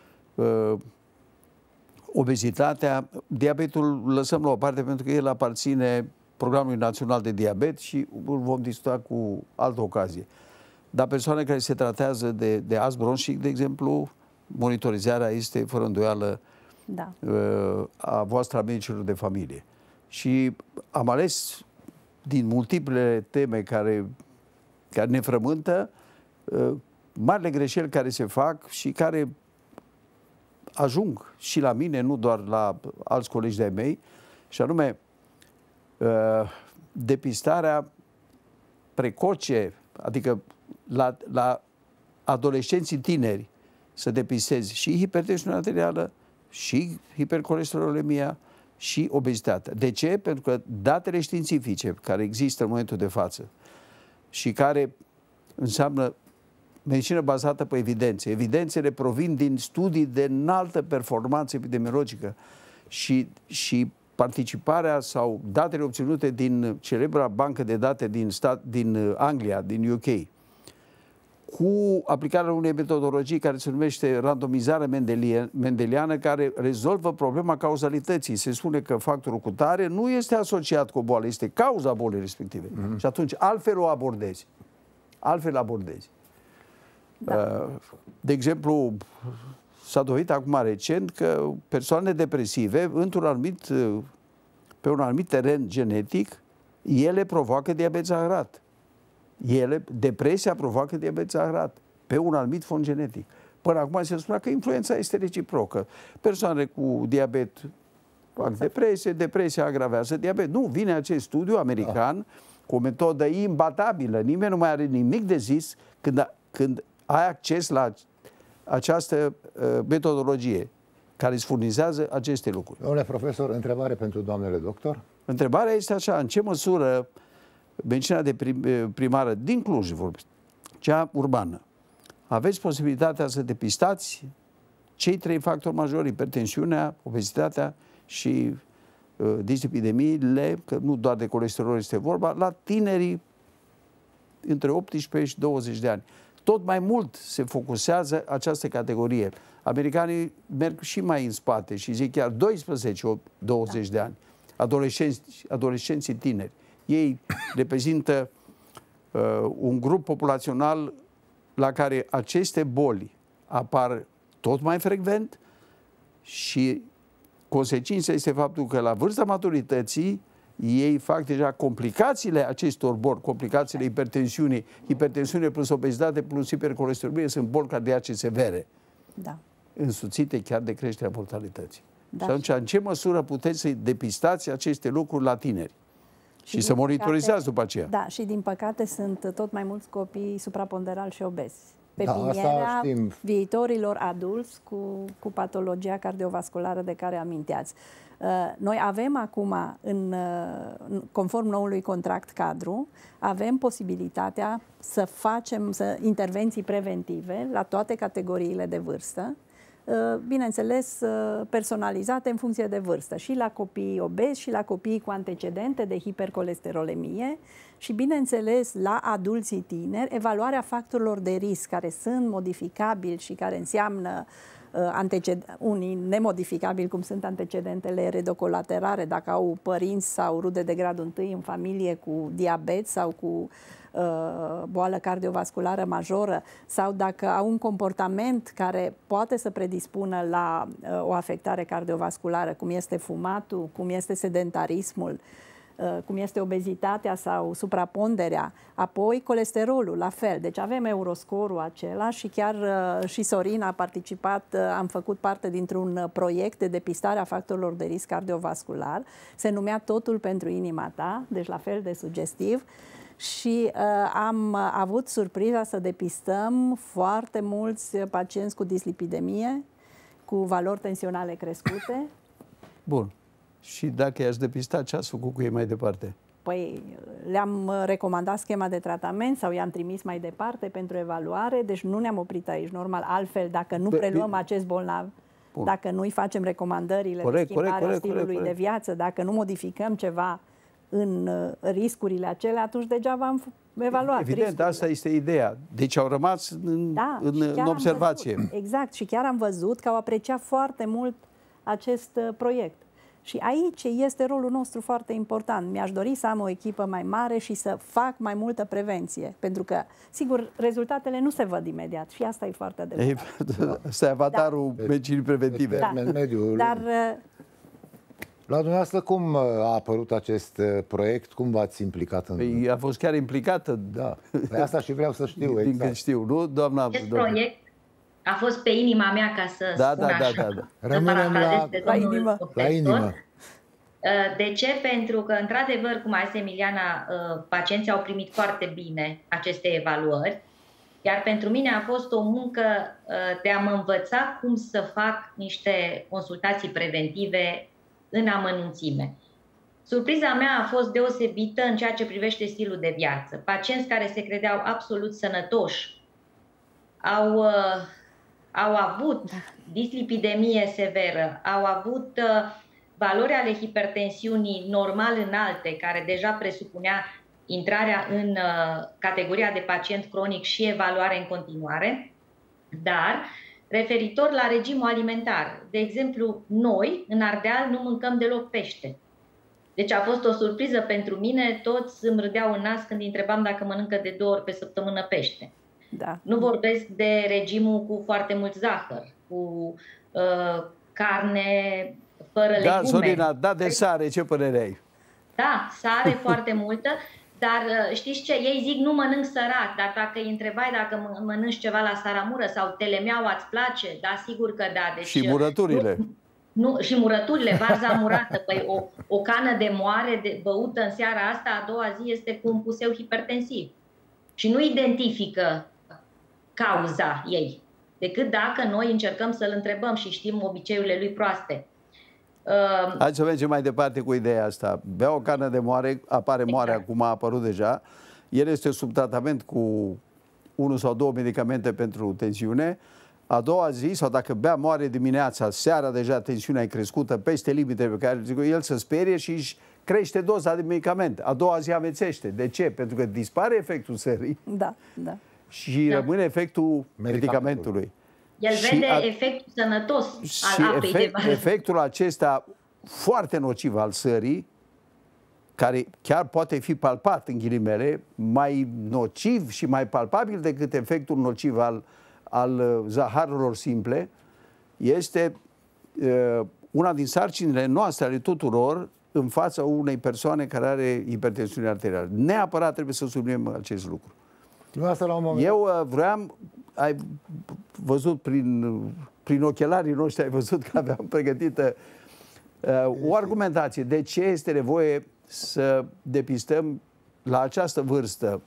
obezitatea, diabetul lăsăm la o parte pentru că el aparține Programului Național de Diabet și îl vom discuta cu altă ocazie. Dar persoane care se tratează de, de ast bronșic, de exemplu, monitorizarea este fără îndoială da. a voastră, a medicilor de familie. Și am ales din multiple teme care, care ne frământă marile greșeli care se fac și care ajung și la mine, nu doar la alți colegi de-ai mei, și anume depistarea precoce, adică la, la adolescenții tineri să depistezi și hipertensiunea arterială, și hipercolesterolemia, și obezitatea. De ce? Pentru că datele științifice care există în momentul de față și care înseamnă medicină bazată pe evidențe. Evidențele provin din studii de înaltă performanță epidemiologică și, și participarea sau datele obținute din celebra bancă de date din, stat, din Anglia, din U K, cu aplicarea unei metodologii care se numește randomizare mendeliană, care rezolvă problema cauzalității. Se spune că factorul cutare nu este asociat cu o boală, este cauza bolii respective. Mm-hmm. Și atunci altfel o abordezi. Altfel abordezi. Da. De exemplu, s-a dovedit acum recent că persoanele depresive, într-un anumit, pe un anumit teren genetic, ele provoacă diabet zaharat. Ele, depresia provoacă diabet zaharat pe un anumit fond genetic. Până acum se spunea că influența este reciprocă. Persoane cu diabet fac depresie, depresia agravează diabet. Nu, vine acest studiu american da. cu o metodă imbatabilă. Nimeni nu mai are nimic de zis când, când ai acces la această uh, metodologie care îți furnizează aceste lucruri. Domnule profesor, întrebare pentru doamnele doctor? Întrebarea este așa, în ce măsură medicina de prim, primară din Cluj, cea urbană, aveți posibilitatea să depistați cei trei factori majori, hipertensiunea, obezitatea și uh, dislipidemiile, că nu doar de colesterol este vorba, la tinerii între optsprezece și douăzeci de ani. Tot mai mult se focusează această categorie. Americanii merg și mai în spate și zic chiar doisprezece douăzeci de ani. Adolescenți, adolescenții tineri. Ei reprezintă uh, un grup populațional la care aceste boli apar tot mai frecvent și consecința este faptul că la vârsta maturității ei fac deja complicațiile acestor boli, complicațiile hipertensiunii, hipertensiune plus obezitate plus hipercolesterolemie, sunt boli cardiace severe, da. însuțite chiar de creșterea mortalității. Da. Și atunci, în ce măsură puteți să depistați aceste lucruri la tineri? Și, și să monitorizați după aceea. Da, și din păcate sunt tot mai mulți copii supraponderali și obezi. Pepinierea da, viitorilor adulți cu, cu patologia cardiovasculară de care aminteați. Noi avem acum, în, conform noului contract cadru, avem posibilitatea să facem să, intervenții preventive la toate categoriile de vârstă, bineînțeles personalizate în funcție de vârstă, și la copiii obezi și la copiii cu antecedente de hipercolesterolemie și, bineînțeles, la adulții tineri, evaluarea factorilor de risc care sunt modificabili și care înseamnă unii nemodificabili, cum sunt antecedentele eredocolaterare, dacă au părinți sau rude de gradul întâi în familie cu diabet sau cu uh, boală cardiovasculară majoră, sau dacă au un comportament care poate să predispună la uh, o afectare cardiovasculară, cum este fumatul, cum este sedentarismul, cum este obezitatea sau supraponderea, apoi colesterolul, la fel. Deci avem Euroscorul acela și chiar și Sorin a participat, am făcut parte dintr-un proiect de depistare a factorilor de risc cardiovascular. Se numea Totul pentru inima ta, deci la fel de sugestiv. Și uh, am avut surpriza să depistăm foarte mulți pacienți cu dislipidemie, cu valori tensionale crescute. Bun. Și dacă i-ați depistat, ce ați făcut cu ei mai departe? Păi le-am recomandat schema de tratament sau i-am trimis mai departe pentru evaluare, deci nu ne-am oprit aici, normal. Altfel, dacă nu preluăm acest bolnav, Bun. dacă nu îi facem recomandările corect, de schimbare corect, a stilului corect, corect. de viață, dacă nu modificăm ceva în riscurile acelea, atunci degeaba am evaluat Evident, riscurile. Asta este ideea. Deci au rămas în, da, în, în observație. Văzut, exact, și chiar am văzut că au apreciat foarte mult acest proiect. Și aici este rolul nostru foarte important. Mi-aș dori să am o echipă mai mare și să fac mai multă prevenție. Pentru că, sigur, rezultatele nu se văd imediat. Și asta e foarte adevărat. Asta e avatarul da. medicinii preventive. Da. Mediul. Dar... La dumneavoastră, cum a apărut acest proiect? Cum v-ați implicat în... Păi, a fost chiar implicată. Da. Pe asta și vreau să știu. Din exact. când știu, nu, doamna? Acest doamna. proiect a fost pe inima mea, ca să da, spun da, așa. Da, da, da. Rămânem la, la inimă. La inimă. De ce? Pentru că, într-adevăr, cum a zis Emiliana, pacienții au primit foarte bine aceste evaluări, iar pentru mine a fost o muncă de a mă învăța cum să fac niște consultații preventive în amănunțime. Surpriza mea a fost deosebită în ceea ce privește stilul de viață. Pacienți care se credeau absolut sănătoși au, uh, au avut dislipidemie severă, au avut uh, valori ale hipertensiunii normal înalte, care deja presupunea intrarea în uh, categoria de pacient cronic și evaluare în continuare, dar referitor la regimul alimentar. De exemplu, noi, în Ardeal, nu mâncăm deloc pește. Deci a fost o surpriză pentru mine, toți îmi râdeau în nas când îi întrebam dacă mănâncă de două ori pe săptămână pește. Da. Nu vorbesc de regimul cu foarte mult zahăr, cu uh, carne fără legume. Da, Sorina, da de sare, ce părere ai? Da, sare foarte multă, dar știți ce, ei zic nu mănânc sărat, dar dacă îi întrebai dacă mănânci ceva la saramură sau telemeaua îți place, da, sigur că da. Deci, și murăturile. Nu, nu, și murăturile, varza murată, păi o, o cană de moare de, băută în seara asta, a doua zi este cu un puseu hipertensiv. Și nu identifică cauza ei, decât dacă noi încercăm să-l întrebăm și știm obiceiurile lui proaste. Uh, Hai să mergem mai departe cu ideea asta. Bea o cană de moare, apare moare, exact. Acum a apărut deja. El este sub tratament cu unul sau două medicamente pentru tensiune. A doua zi, sau dacă bea moare dimineața, seara deja tensiunea e crescută peste limite pe care el se sperie și își crește doza de medicament. A doua zi amețește. De ce? Pentru că dispare efectul serii, da, da. și da. rămâne efectul medicamentului. El și vede a... efectul sănătos și al apei efect, de vară. Efectul acesta foarte nociv al sării, care chiar poate fi palpat, în ghilimele, mai nociv și mai palpabil decât efectul nociv al, al zaharurilor simple, este uh, una din sarcinile noastre ale tuturor în fața unei persoane care are hipertensiune arterială. Neapărat trebuie să subliniem acest lucru. La un moment. Eu uh, vreau, ai văzut prin, prin ochelarii noștri, ai văzut că aveam pregătită uh, o argumentație. De ce este nevoie să depistăm la această vârstă?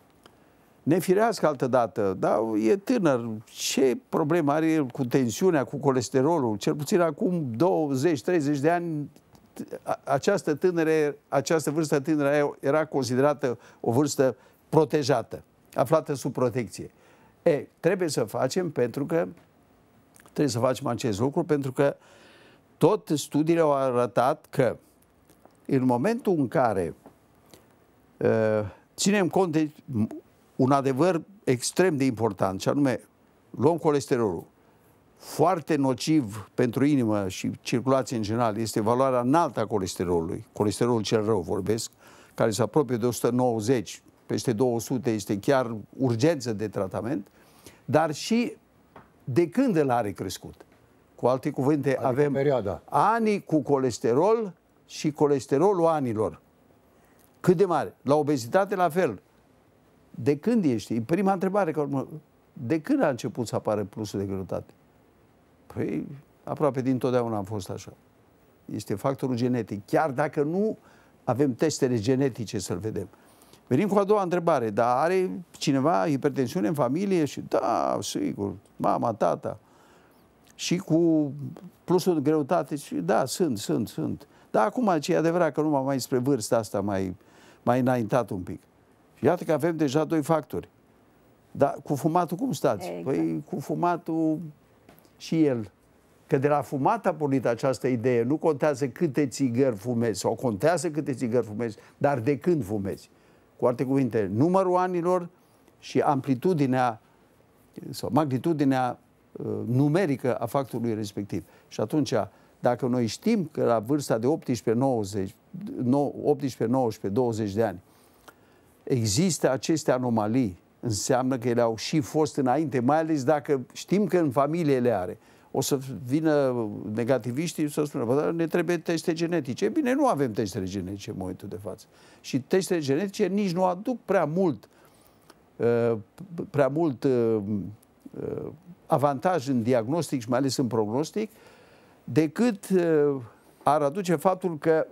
Nefirească altădată, dar e tânăr. Ce problemă are el cu tensiunea, cu colesterolul? Cel puțin acum douăzeci treizeci de ani, această, tânăre, această vârstă tânără era considerată o vârstă protejată, aflată sub protecție. E, trebuie să facem pentru că trebuie să facem acest lucru pentru că tot studiile au arătat că în momentul în care uh, ținem cont de un adevăr extrem de important, și anume luăm colesterolul, foarte nociv pentru inimă și circulație în general este valoarea înaltă a colesterolului, colesterolul cel rău vorbesc, care se apropie de o sută nouăzeci, peste două sute, este chiar urgență de tratament, dar și de când îl are crescut. Cu alte cuvinte, adică avem perioada. Anii cu colesterol și colesterolul anilor. Cât de mare? La obezitate la fel. De când ești? Prima întrebare, că urmă, de când a început să apară plusul de greutate? Păi, aproape dintotdeauna am fost așa. Este factorul genetic. Chiar dacă nu avem testele genetice să-l vedem. Venim cu a doua întrebare. Dar are cineva hipertensiune în familie? Și da, sigur, mama, tata. Și cu plusul de greutate? Și da, sunt, sunt, sunt. Dar acum ce e adevărat că numai mai spre vârsta asta mai, mai înaintat un pic. Și iată că avem deja doi factori. Dar cu fumatul cum stați? Exact. Păi cu fumatul și el. Că de la fumat a pornit această idee. Nu contează câte țigări fumezi, sau contează câte țigări fumezi, dar de când fumezi. Cu alte cuvinte, numărul anilor și amplitudinea sau magnitudinea uh, numerică a factorului respectiv. Și atunci, dacă noi știm că la vârsta de optsprezece, nouăzeci, optsprezece, nouăsprezece, douăzeci de ani există aceste anomalii, înseamnă că ele au și fost înainte, mai ales dacă știm că în familie le are. O să vină negativiștii și să spună, bă, dar ne trebuie teste genetice. Bine, nu avem testele genetice în momentul de față. Și testele genetice nici nu aduc prea mult, uh, prea mult uh, uh, avantaj în diagnostic și mai ales în prognostic, decât uh, ar aduce faptul că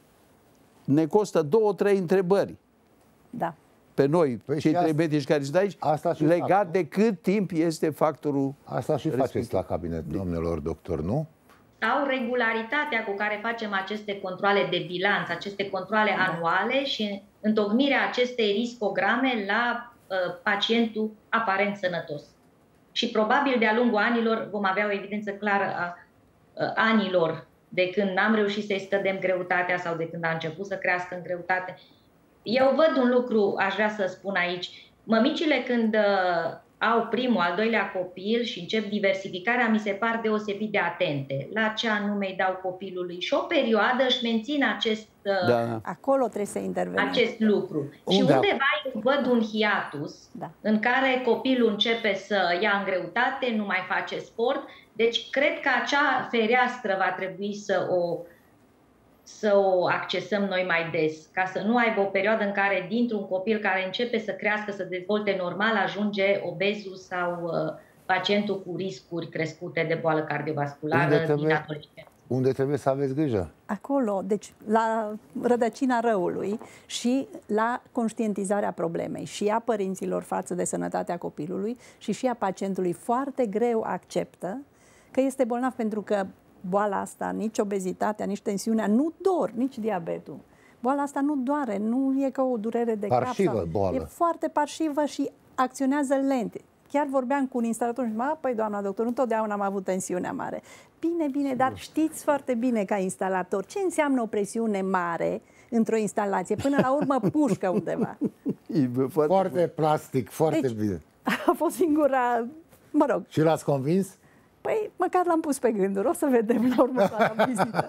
ne costă două, trei întrebări. Da. Pe noi, păi cei trei medici care sunt aici, legat fac, de cât timp este factorul Asta și respectiv. Faceți la cabinet, domnilor doctor, nu? au regularitatea cu care facem aceste controale de bilanț, aceste controale anuale și întocmirea acestei riscograme la uh, pacientul aparent sănătos. Și probabil de-a lungul anilor vom avea o evidență clară a uh, anilor de când n-am reușit să-i scădem greutatea sau de când a început să crească în greutate. Eu văd un lucru, aș vrea să spun aici. Mămicile când uh, au primul, al doilea copil și încep diversificarea, mi se par deosebit de atente la ce anume îi dau copilului și o perioadă își mențin acest, da. Acolo trebuie să intervenim. acest lucru. Unde? Și undeva eu văd un hiatus da. în care copilul începe să ia în greutate, nu mai face sport. Deci cred că acea fereastră va trebui să o să o accesăm noi mai des, ca să nu aibă o perioadă în care dintr-un copil care începe să crească, să dezvolte normal, ajunge obezul sau uh, pacientul cu riscuri crescute de boală cardiovasculară unde trebuie, din adolescență. Unde trebuie să aveți grijă? Acolo, deci la rădăcina răului și la conștientizarea problemei și a părinților față de sănătatea copilului și și a pacientului foarte greu acceptă că este bolnav, pentru că boala asta, nici obezitatea, nici tensiunea, nu dor, nici diabetul. Boala asta nu doare, nu e ca o durere de parșivă, cap. Boală. E foarte parșivă și acționează lent. Chiar vorbeam cu un instalator și mă, păi doamna doctor, nu totdeauna am avut tensiunea mare. Bine, bine, dar știți foarte bine ca instalator ce înseamnă o presiune mare într-o instalație. Până la urmă pușcă undeva. E foarte, foarte plastic, foarte deci, bine. A fost singura, mă rog. Și l-ați convins? Păi, măcar l-am pus pe gânduri. O să vedem la următoarea vizită.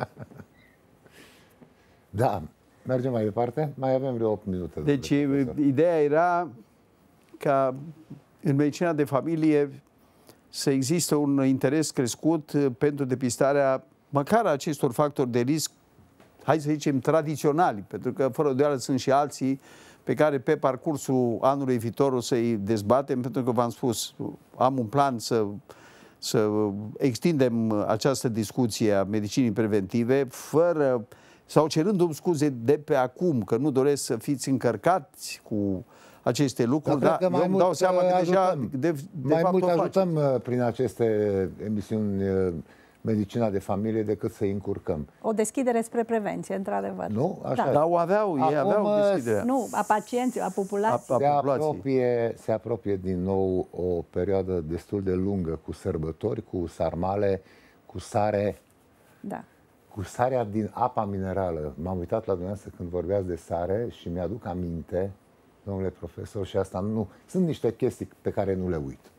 Da. Mergem mai departe? Mai avem vreo opt minute. Deci, ideea era ca în medicina de familie să există un interes crescut pentru depistarea măcar a acestor factori de risc, hai să zicem, tradiționali, pentru că, fără doar sunt și alții pe care pe parcursul anului viitor o să-i dezbatem, pentru că v-am spus, am un plan să să extindem această discuție a medicinii preventive, fără, sau cerându-mi scuze de pe acum, că nu doresc să fiți încărcați cu aceste lucruri, dar eu îmi dau seama că deja, de, de mai fapt, mult ajutăm facem. Prin aceste emisiuni medicina de familie decât să încurcăm. O deschidere spre prevenție, într-adevăr. Nu? Așa. Da. Dar o aveau, ei Acum, aveau deschiderea. Nu, a pacienților, a populației. Se apropie, se apropie din nou o perioadă destul de lungă cu sărbători, cu sarmale, cu sare. Da. Cu sarea din apa minerală. M-am uitat la dumneavoastră când vorbeați de sare și mi-aduc aminte, domnule profesor, și asta nu... Sunt niște chestii pe care nu le uit.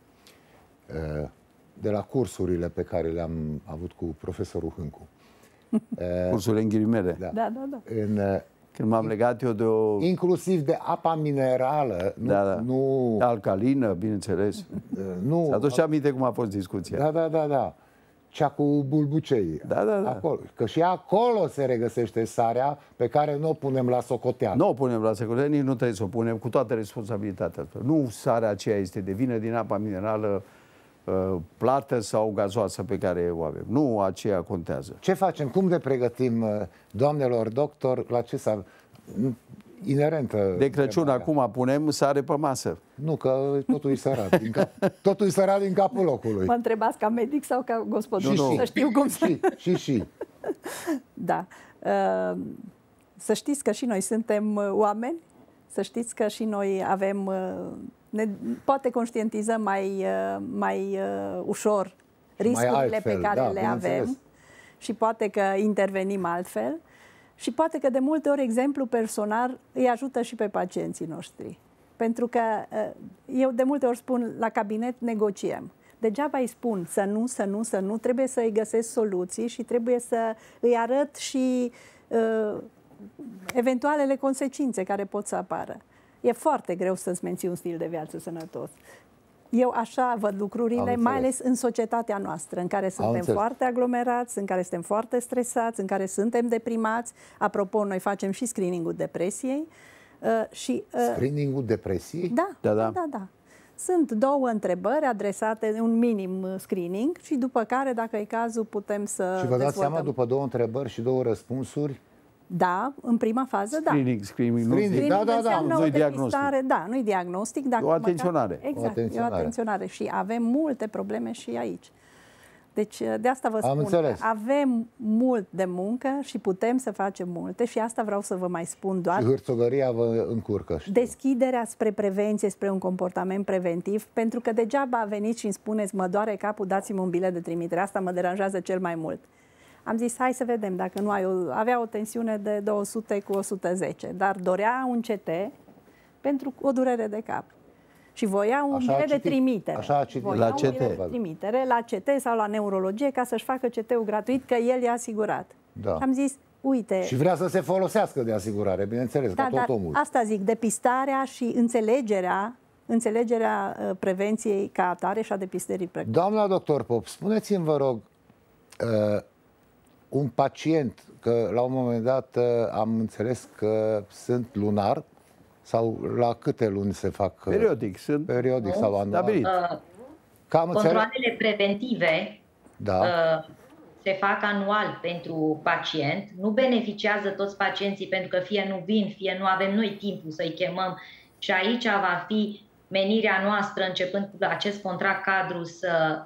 De la cursurile pe care le-am avut cu profesorul Hâncu. Cursurile în ghilimele. Da, da, da. În, când m-am legat eu de o... Inclusiv de apa minerală. Nu, da, da. nu alcalină, bineînțeles. Nu. Ți-aduci aminte cum a fost discuția. Da, da, da, da. Cea cu bulbucei. Da, da, da. Acolo. Că și acolo se regăsește sarea pe care nu o punem la socoteală. Nu o punem la socoteală, nici nu trebuie să o punem, cu toată responsabilitatea. Nu sarea aceea este de vină din apa minerală plată sau gazoasă pe care o avem. Nu aceea contează. Ce facem? Cum de pregătim, doamnelor doctor, la ce să... Inerentă... De Crăciun acum punem sare pe masă. Nu, că totul e sărat. Din cap... Totul e sărat din capul locului. Mă întrebați ca medic sau ca gospodar? Nu, nu. Să știu cum să... Și, și, și. Da. Să știți că și noi suntem oameni, să știți că și noi avem... Ne poate conștientizăm mai, mai ușor riscurile altfel, pe care da, le avem înțeles. Și poate că intervenim altfel și poate că de multe ori exemplu personal îi ajută și pe pacienții noștri. Pentru că eu de multe ori spun, la cabinet negociem. Degeaba îi spun să nu, să nu, să nu, trebuie să îi găsesc soluții și trebuie să îi arăt și uh, eventualele consecințe care pot să apară. E foarte greu să-ți menții un stil de viață sănătos. Eu așa văd lucrurile, mai ales în societatea noastră, în care suntem foarte aglomerați, în care suntem foarte stresați, în care suntem deprimați. Apropo, noi facem și screening-ul depresiei. Uh, și, uh, screening-ul depresiei? Da, da, da. da, da. Sunt două întrebări adresate, un minim screening și după care, dacă e cazul, putem să Și vă dați seama, după două întrebări și două răspunsuri? Da, în prima fază, da. Screening, screening, screening, screening da, da, da. Nu-i diagnostic. Da, nu-i diagnostic. Dacă o atenționare. Măcar, exact, o atenționare. e o atenționare. Și avem multe probleme și aici. Deci de asta vă spun că avem mult de muncă și putem să facem multe și asta vreau să vă mai spun doar. Și hârțogăria vă încurcă. Știu. Deschiderea spre prevenție, spre un comportament preventiv, pentru că degeaba veniți și îmi spuneți mă doare capul, dați-mi un bilet de trimitere. Asta mă deranjează cel mai mult. Am zis hai să vedem dacă nu ai o, avea o tensiune de două sute cu o sută zece, dar dorea un C T pentru o durere de cap. Și voia un bilet de trimitere. Așa a citit. La C T. De trimitere, la C T sau la neurologie ca să-și facă C T-ul gratuit, că el e asigurat. Da. Am zis, uite... Și vrea să se folosească de asigurare, bineînțeles, da, ca tot omul. Asta zic, depistarea și înțelegerea, înțelegerea prevenției ca atare și a depistării precoce. Doamna doctor Pop, spuneți-mi, vă rog, uh, un pacient, că la un moment dat uh, am înțeles că sunt lunar, sau la câte luni se fac? Periodic. Sunt periodic sau anual? Uh, controalele preventive da. uh, se fac anual pentru pacient. Nu beneficiază toți pacienții pentru că fie nu vin, fie nu avem noi timpul să-i chemăm. Și aici va fi menirea noastră, începând cu acest contract cadru, să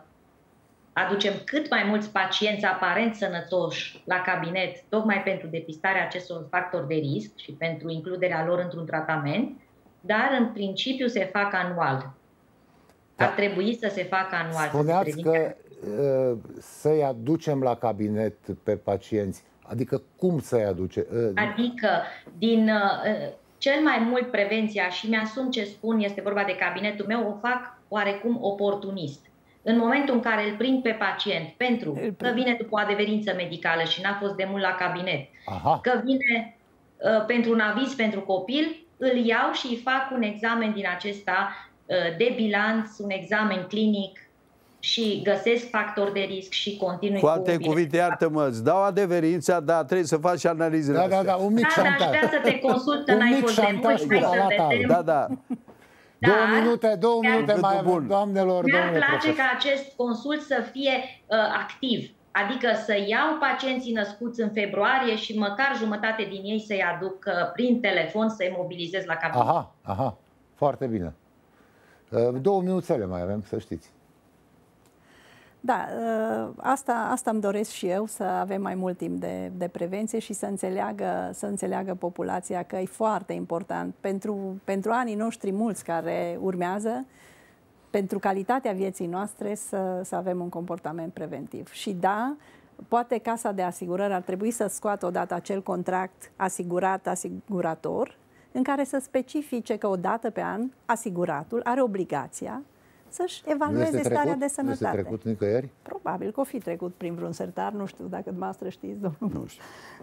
aducem cât mai mulți pacienți aparent sănătoși la cabinet, tocmai pentru depistarea acestor factori de risc și pentru includerea lor într-un tratament, dar în principiu se fac anual. Da. Ar trebui să se facă anual. Spuneați că uh, să-i aducem la cabinet pe pacienți. Adică cum să-i aduce? Uh, adică din uh, cel mai mult prevenția, și mi-asum ce spun, este vorba de cabinetul meu, o fac oarecum oportunist. În momentul în care îl prind pe pacient pentru că vine după o adeverință medicală și n-a fost de mult la cabinet, Aha. că vine uh, pentru un aviz pentru copil, îl iau și îi fac un examen din acesta uh, de bilanț, un examen clinic și găsesc factori de risc și continui cu alte cuvinte, iartă-mă, îți dau adeverința, dar trebuie să faci și analizele da, da, da, un mic da, dar aș vrea să te consult, că n-ai fost de mult, hai să vedem. Da, da. Două dar, minute, două minute mai avem, doamnelor, mi-ar place ca acest consult să fie uh, activ, adică să iau pacienții născuți în februarie și măcar jumătate din ei să-i aduc uh, prin telefon, să-i mobilizez la cabinet. Aha, aha, foarte bine. Uh, două minuțele mai avem, să știți. Da, asta, asta îmi doresc și eu, să avem mai mult timp de, de prevenție și să înțeleagă, să înțeleagă populația că e foarte important pentru, pentru anii noștri mulți care urmează, pentru calitatea vieții noastre să, să avem un comportament preventiv. Și da, poate Casa de Asigurări ar trebui să scoată odată acel contract asigurat-asigurator în care să specifice că odată pe an asiguratul are obligația să-și evalueze starea de sănătate. Nu este trecut nicăieri? Probabil că o fi trecut prin vreun sertar, nu știu dacă dumneavoastră știți, domnul. Nu știu.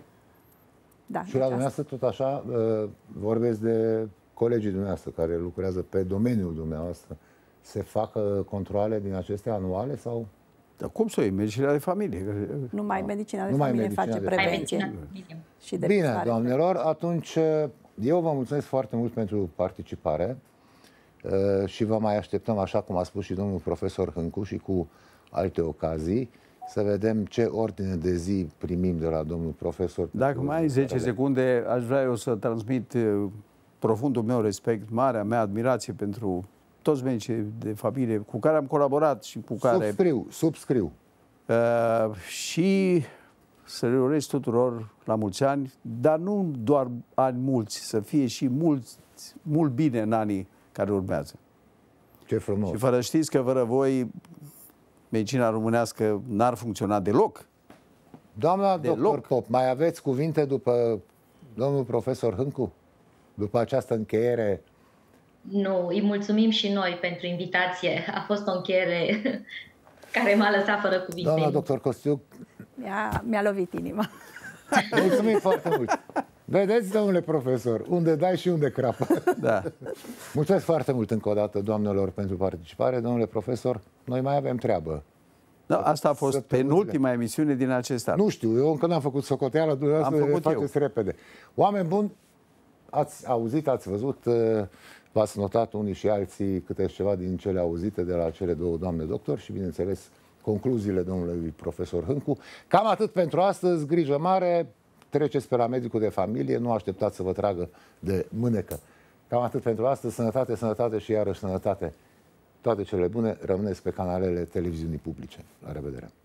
Da, și la dumneavoastră tot așa vorbesc de colegii dumneavoastră care lucrează pe domeniul dumneavoastră. Se facă controale din acestea anuale sau? Dar cum să o iei? Medicina de familie? Numai medicina de Numai familie medicina face de prevenție. Și de bine, doamnelor, atunci eu vă mulțumesc foarte mult pentru participare. Uh, și vă mai așteptăm, așa cum a spus și domnul profesor Hâncu, și cu alte ocazii, să vedem ce ordine de zi primim de la domnul profesor. Dacă mai ai zece secunde, aș vrea eu să transmit profundul meu respect, marea mea admirație pentru toți medicii de familie cu care am colaborat și cu care... Subscriu, subscriu. Uh, și să le urez tuturor la mulți ani, dar nu doar ani mulți, să fie și mulți, mult bine în anii care urmează. Ce frumos. Și fără știți că fără voi medicina românească n-ar funcționa deloc. Doamna doctor Pop, mai aveți cuvinte după domnul profesor Hâncu? După această încheiere? Nu, îi mulțumim și noi pentru invitație. A fost o încheiere care m-a lăsat fără cuvinte. Doamna doctor Costiuc? Mi-a, mi-a lovit inima. Mulțumim foarte mult. Vedeți, domnule profesor, unde dai și unde crapă. Da. Mulțumesc foarte mult încă o dată, doamnelor, pentru participare. Domnule profesor, noi mai avem treabă. Da, asta a fost penultima emisiune din acest an. Nu știu, eu încă n-am făcut socoteala, dumneavoastră le faceți repede. Oameni buni, ați auzit, ați văzut, v-ați notat unii și alții câte ceva din cele auzite de la cele două doamne doctor și, bineînțeles, concluziile domnului profesor Hâncu. Cam atât pentru astăzi, grijă mare, treceți pe la medicul de familie, nu așteptați să vă tragă de mânecă. Cam atât pentru astăzi, sănătate, sănătate și iarăși sănătate. Toate cele bune, rămâneți pe canalele televiziunii publice. La revedere!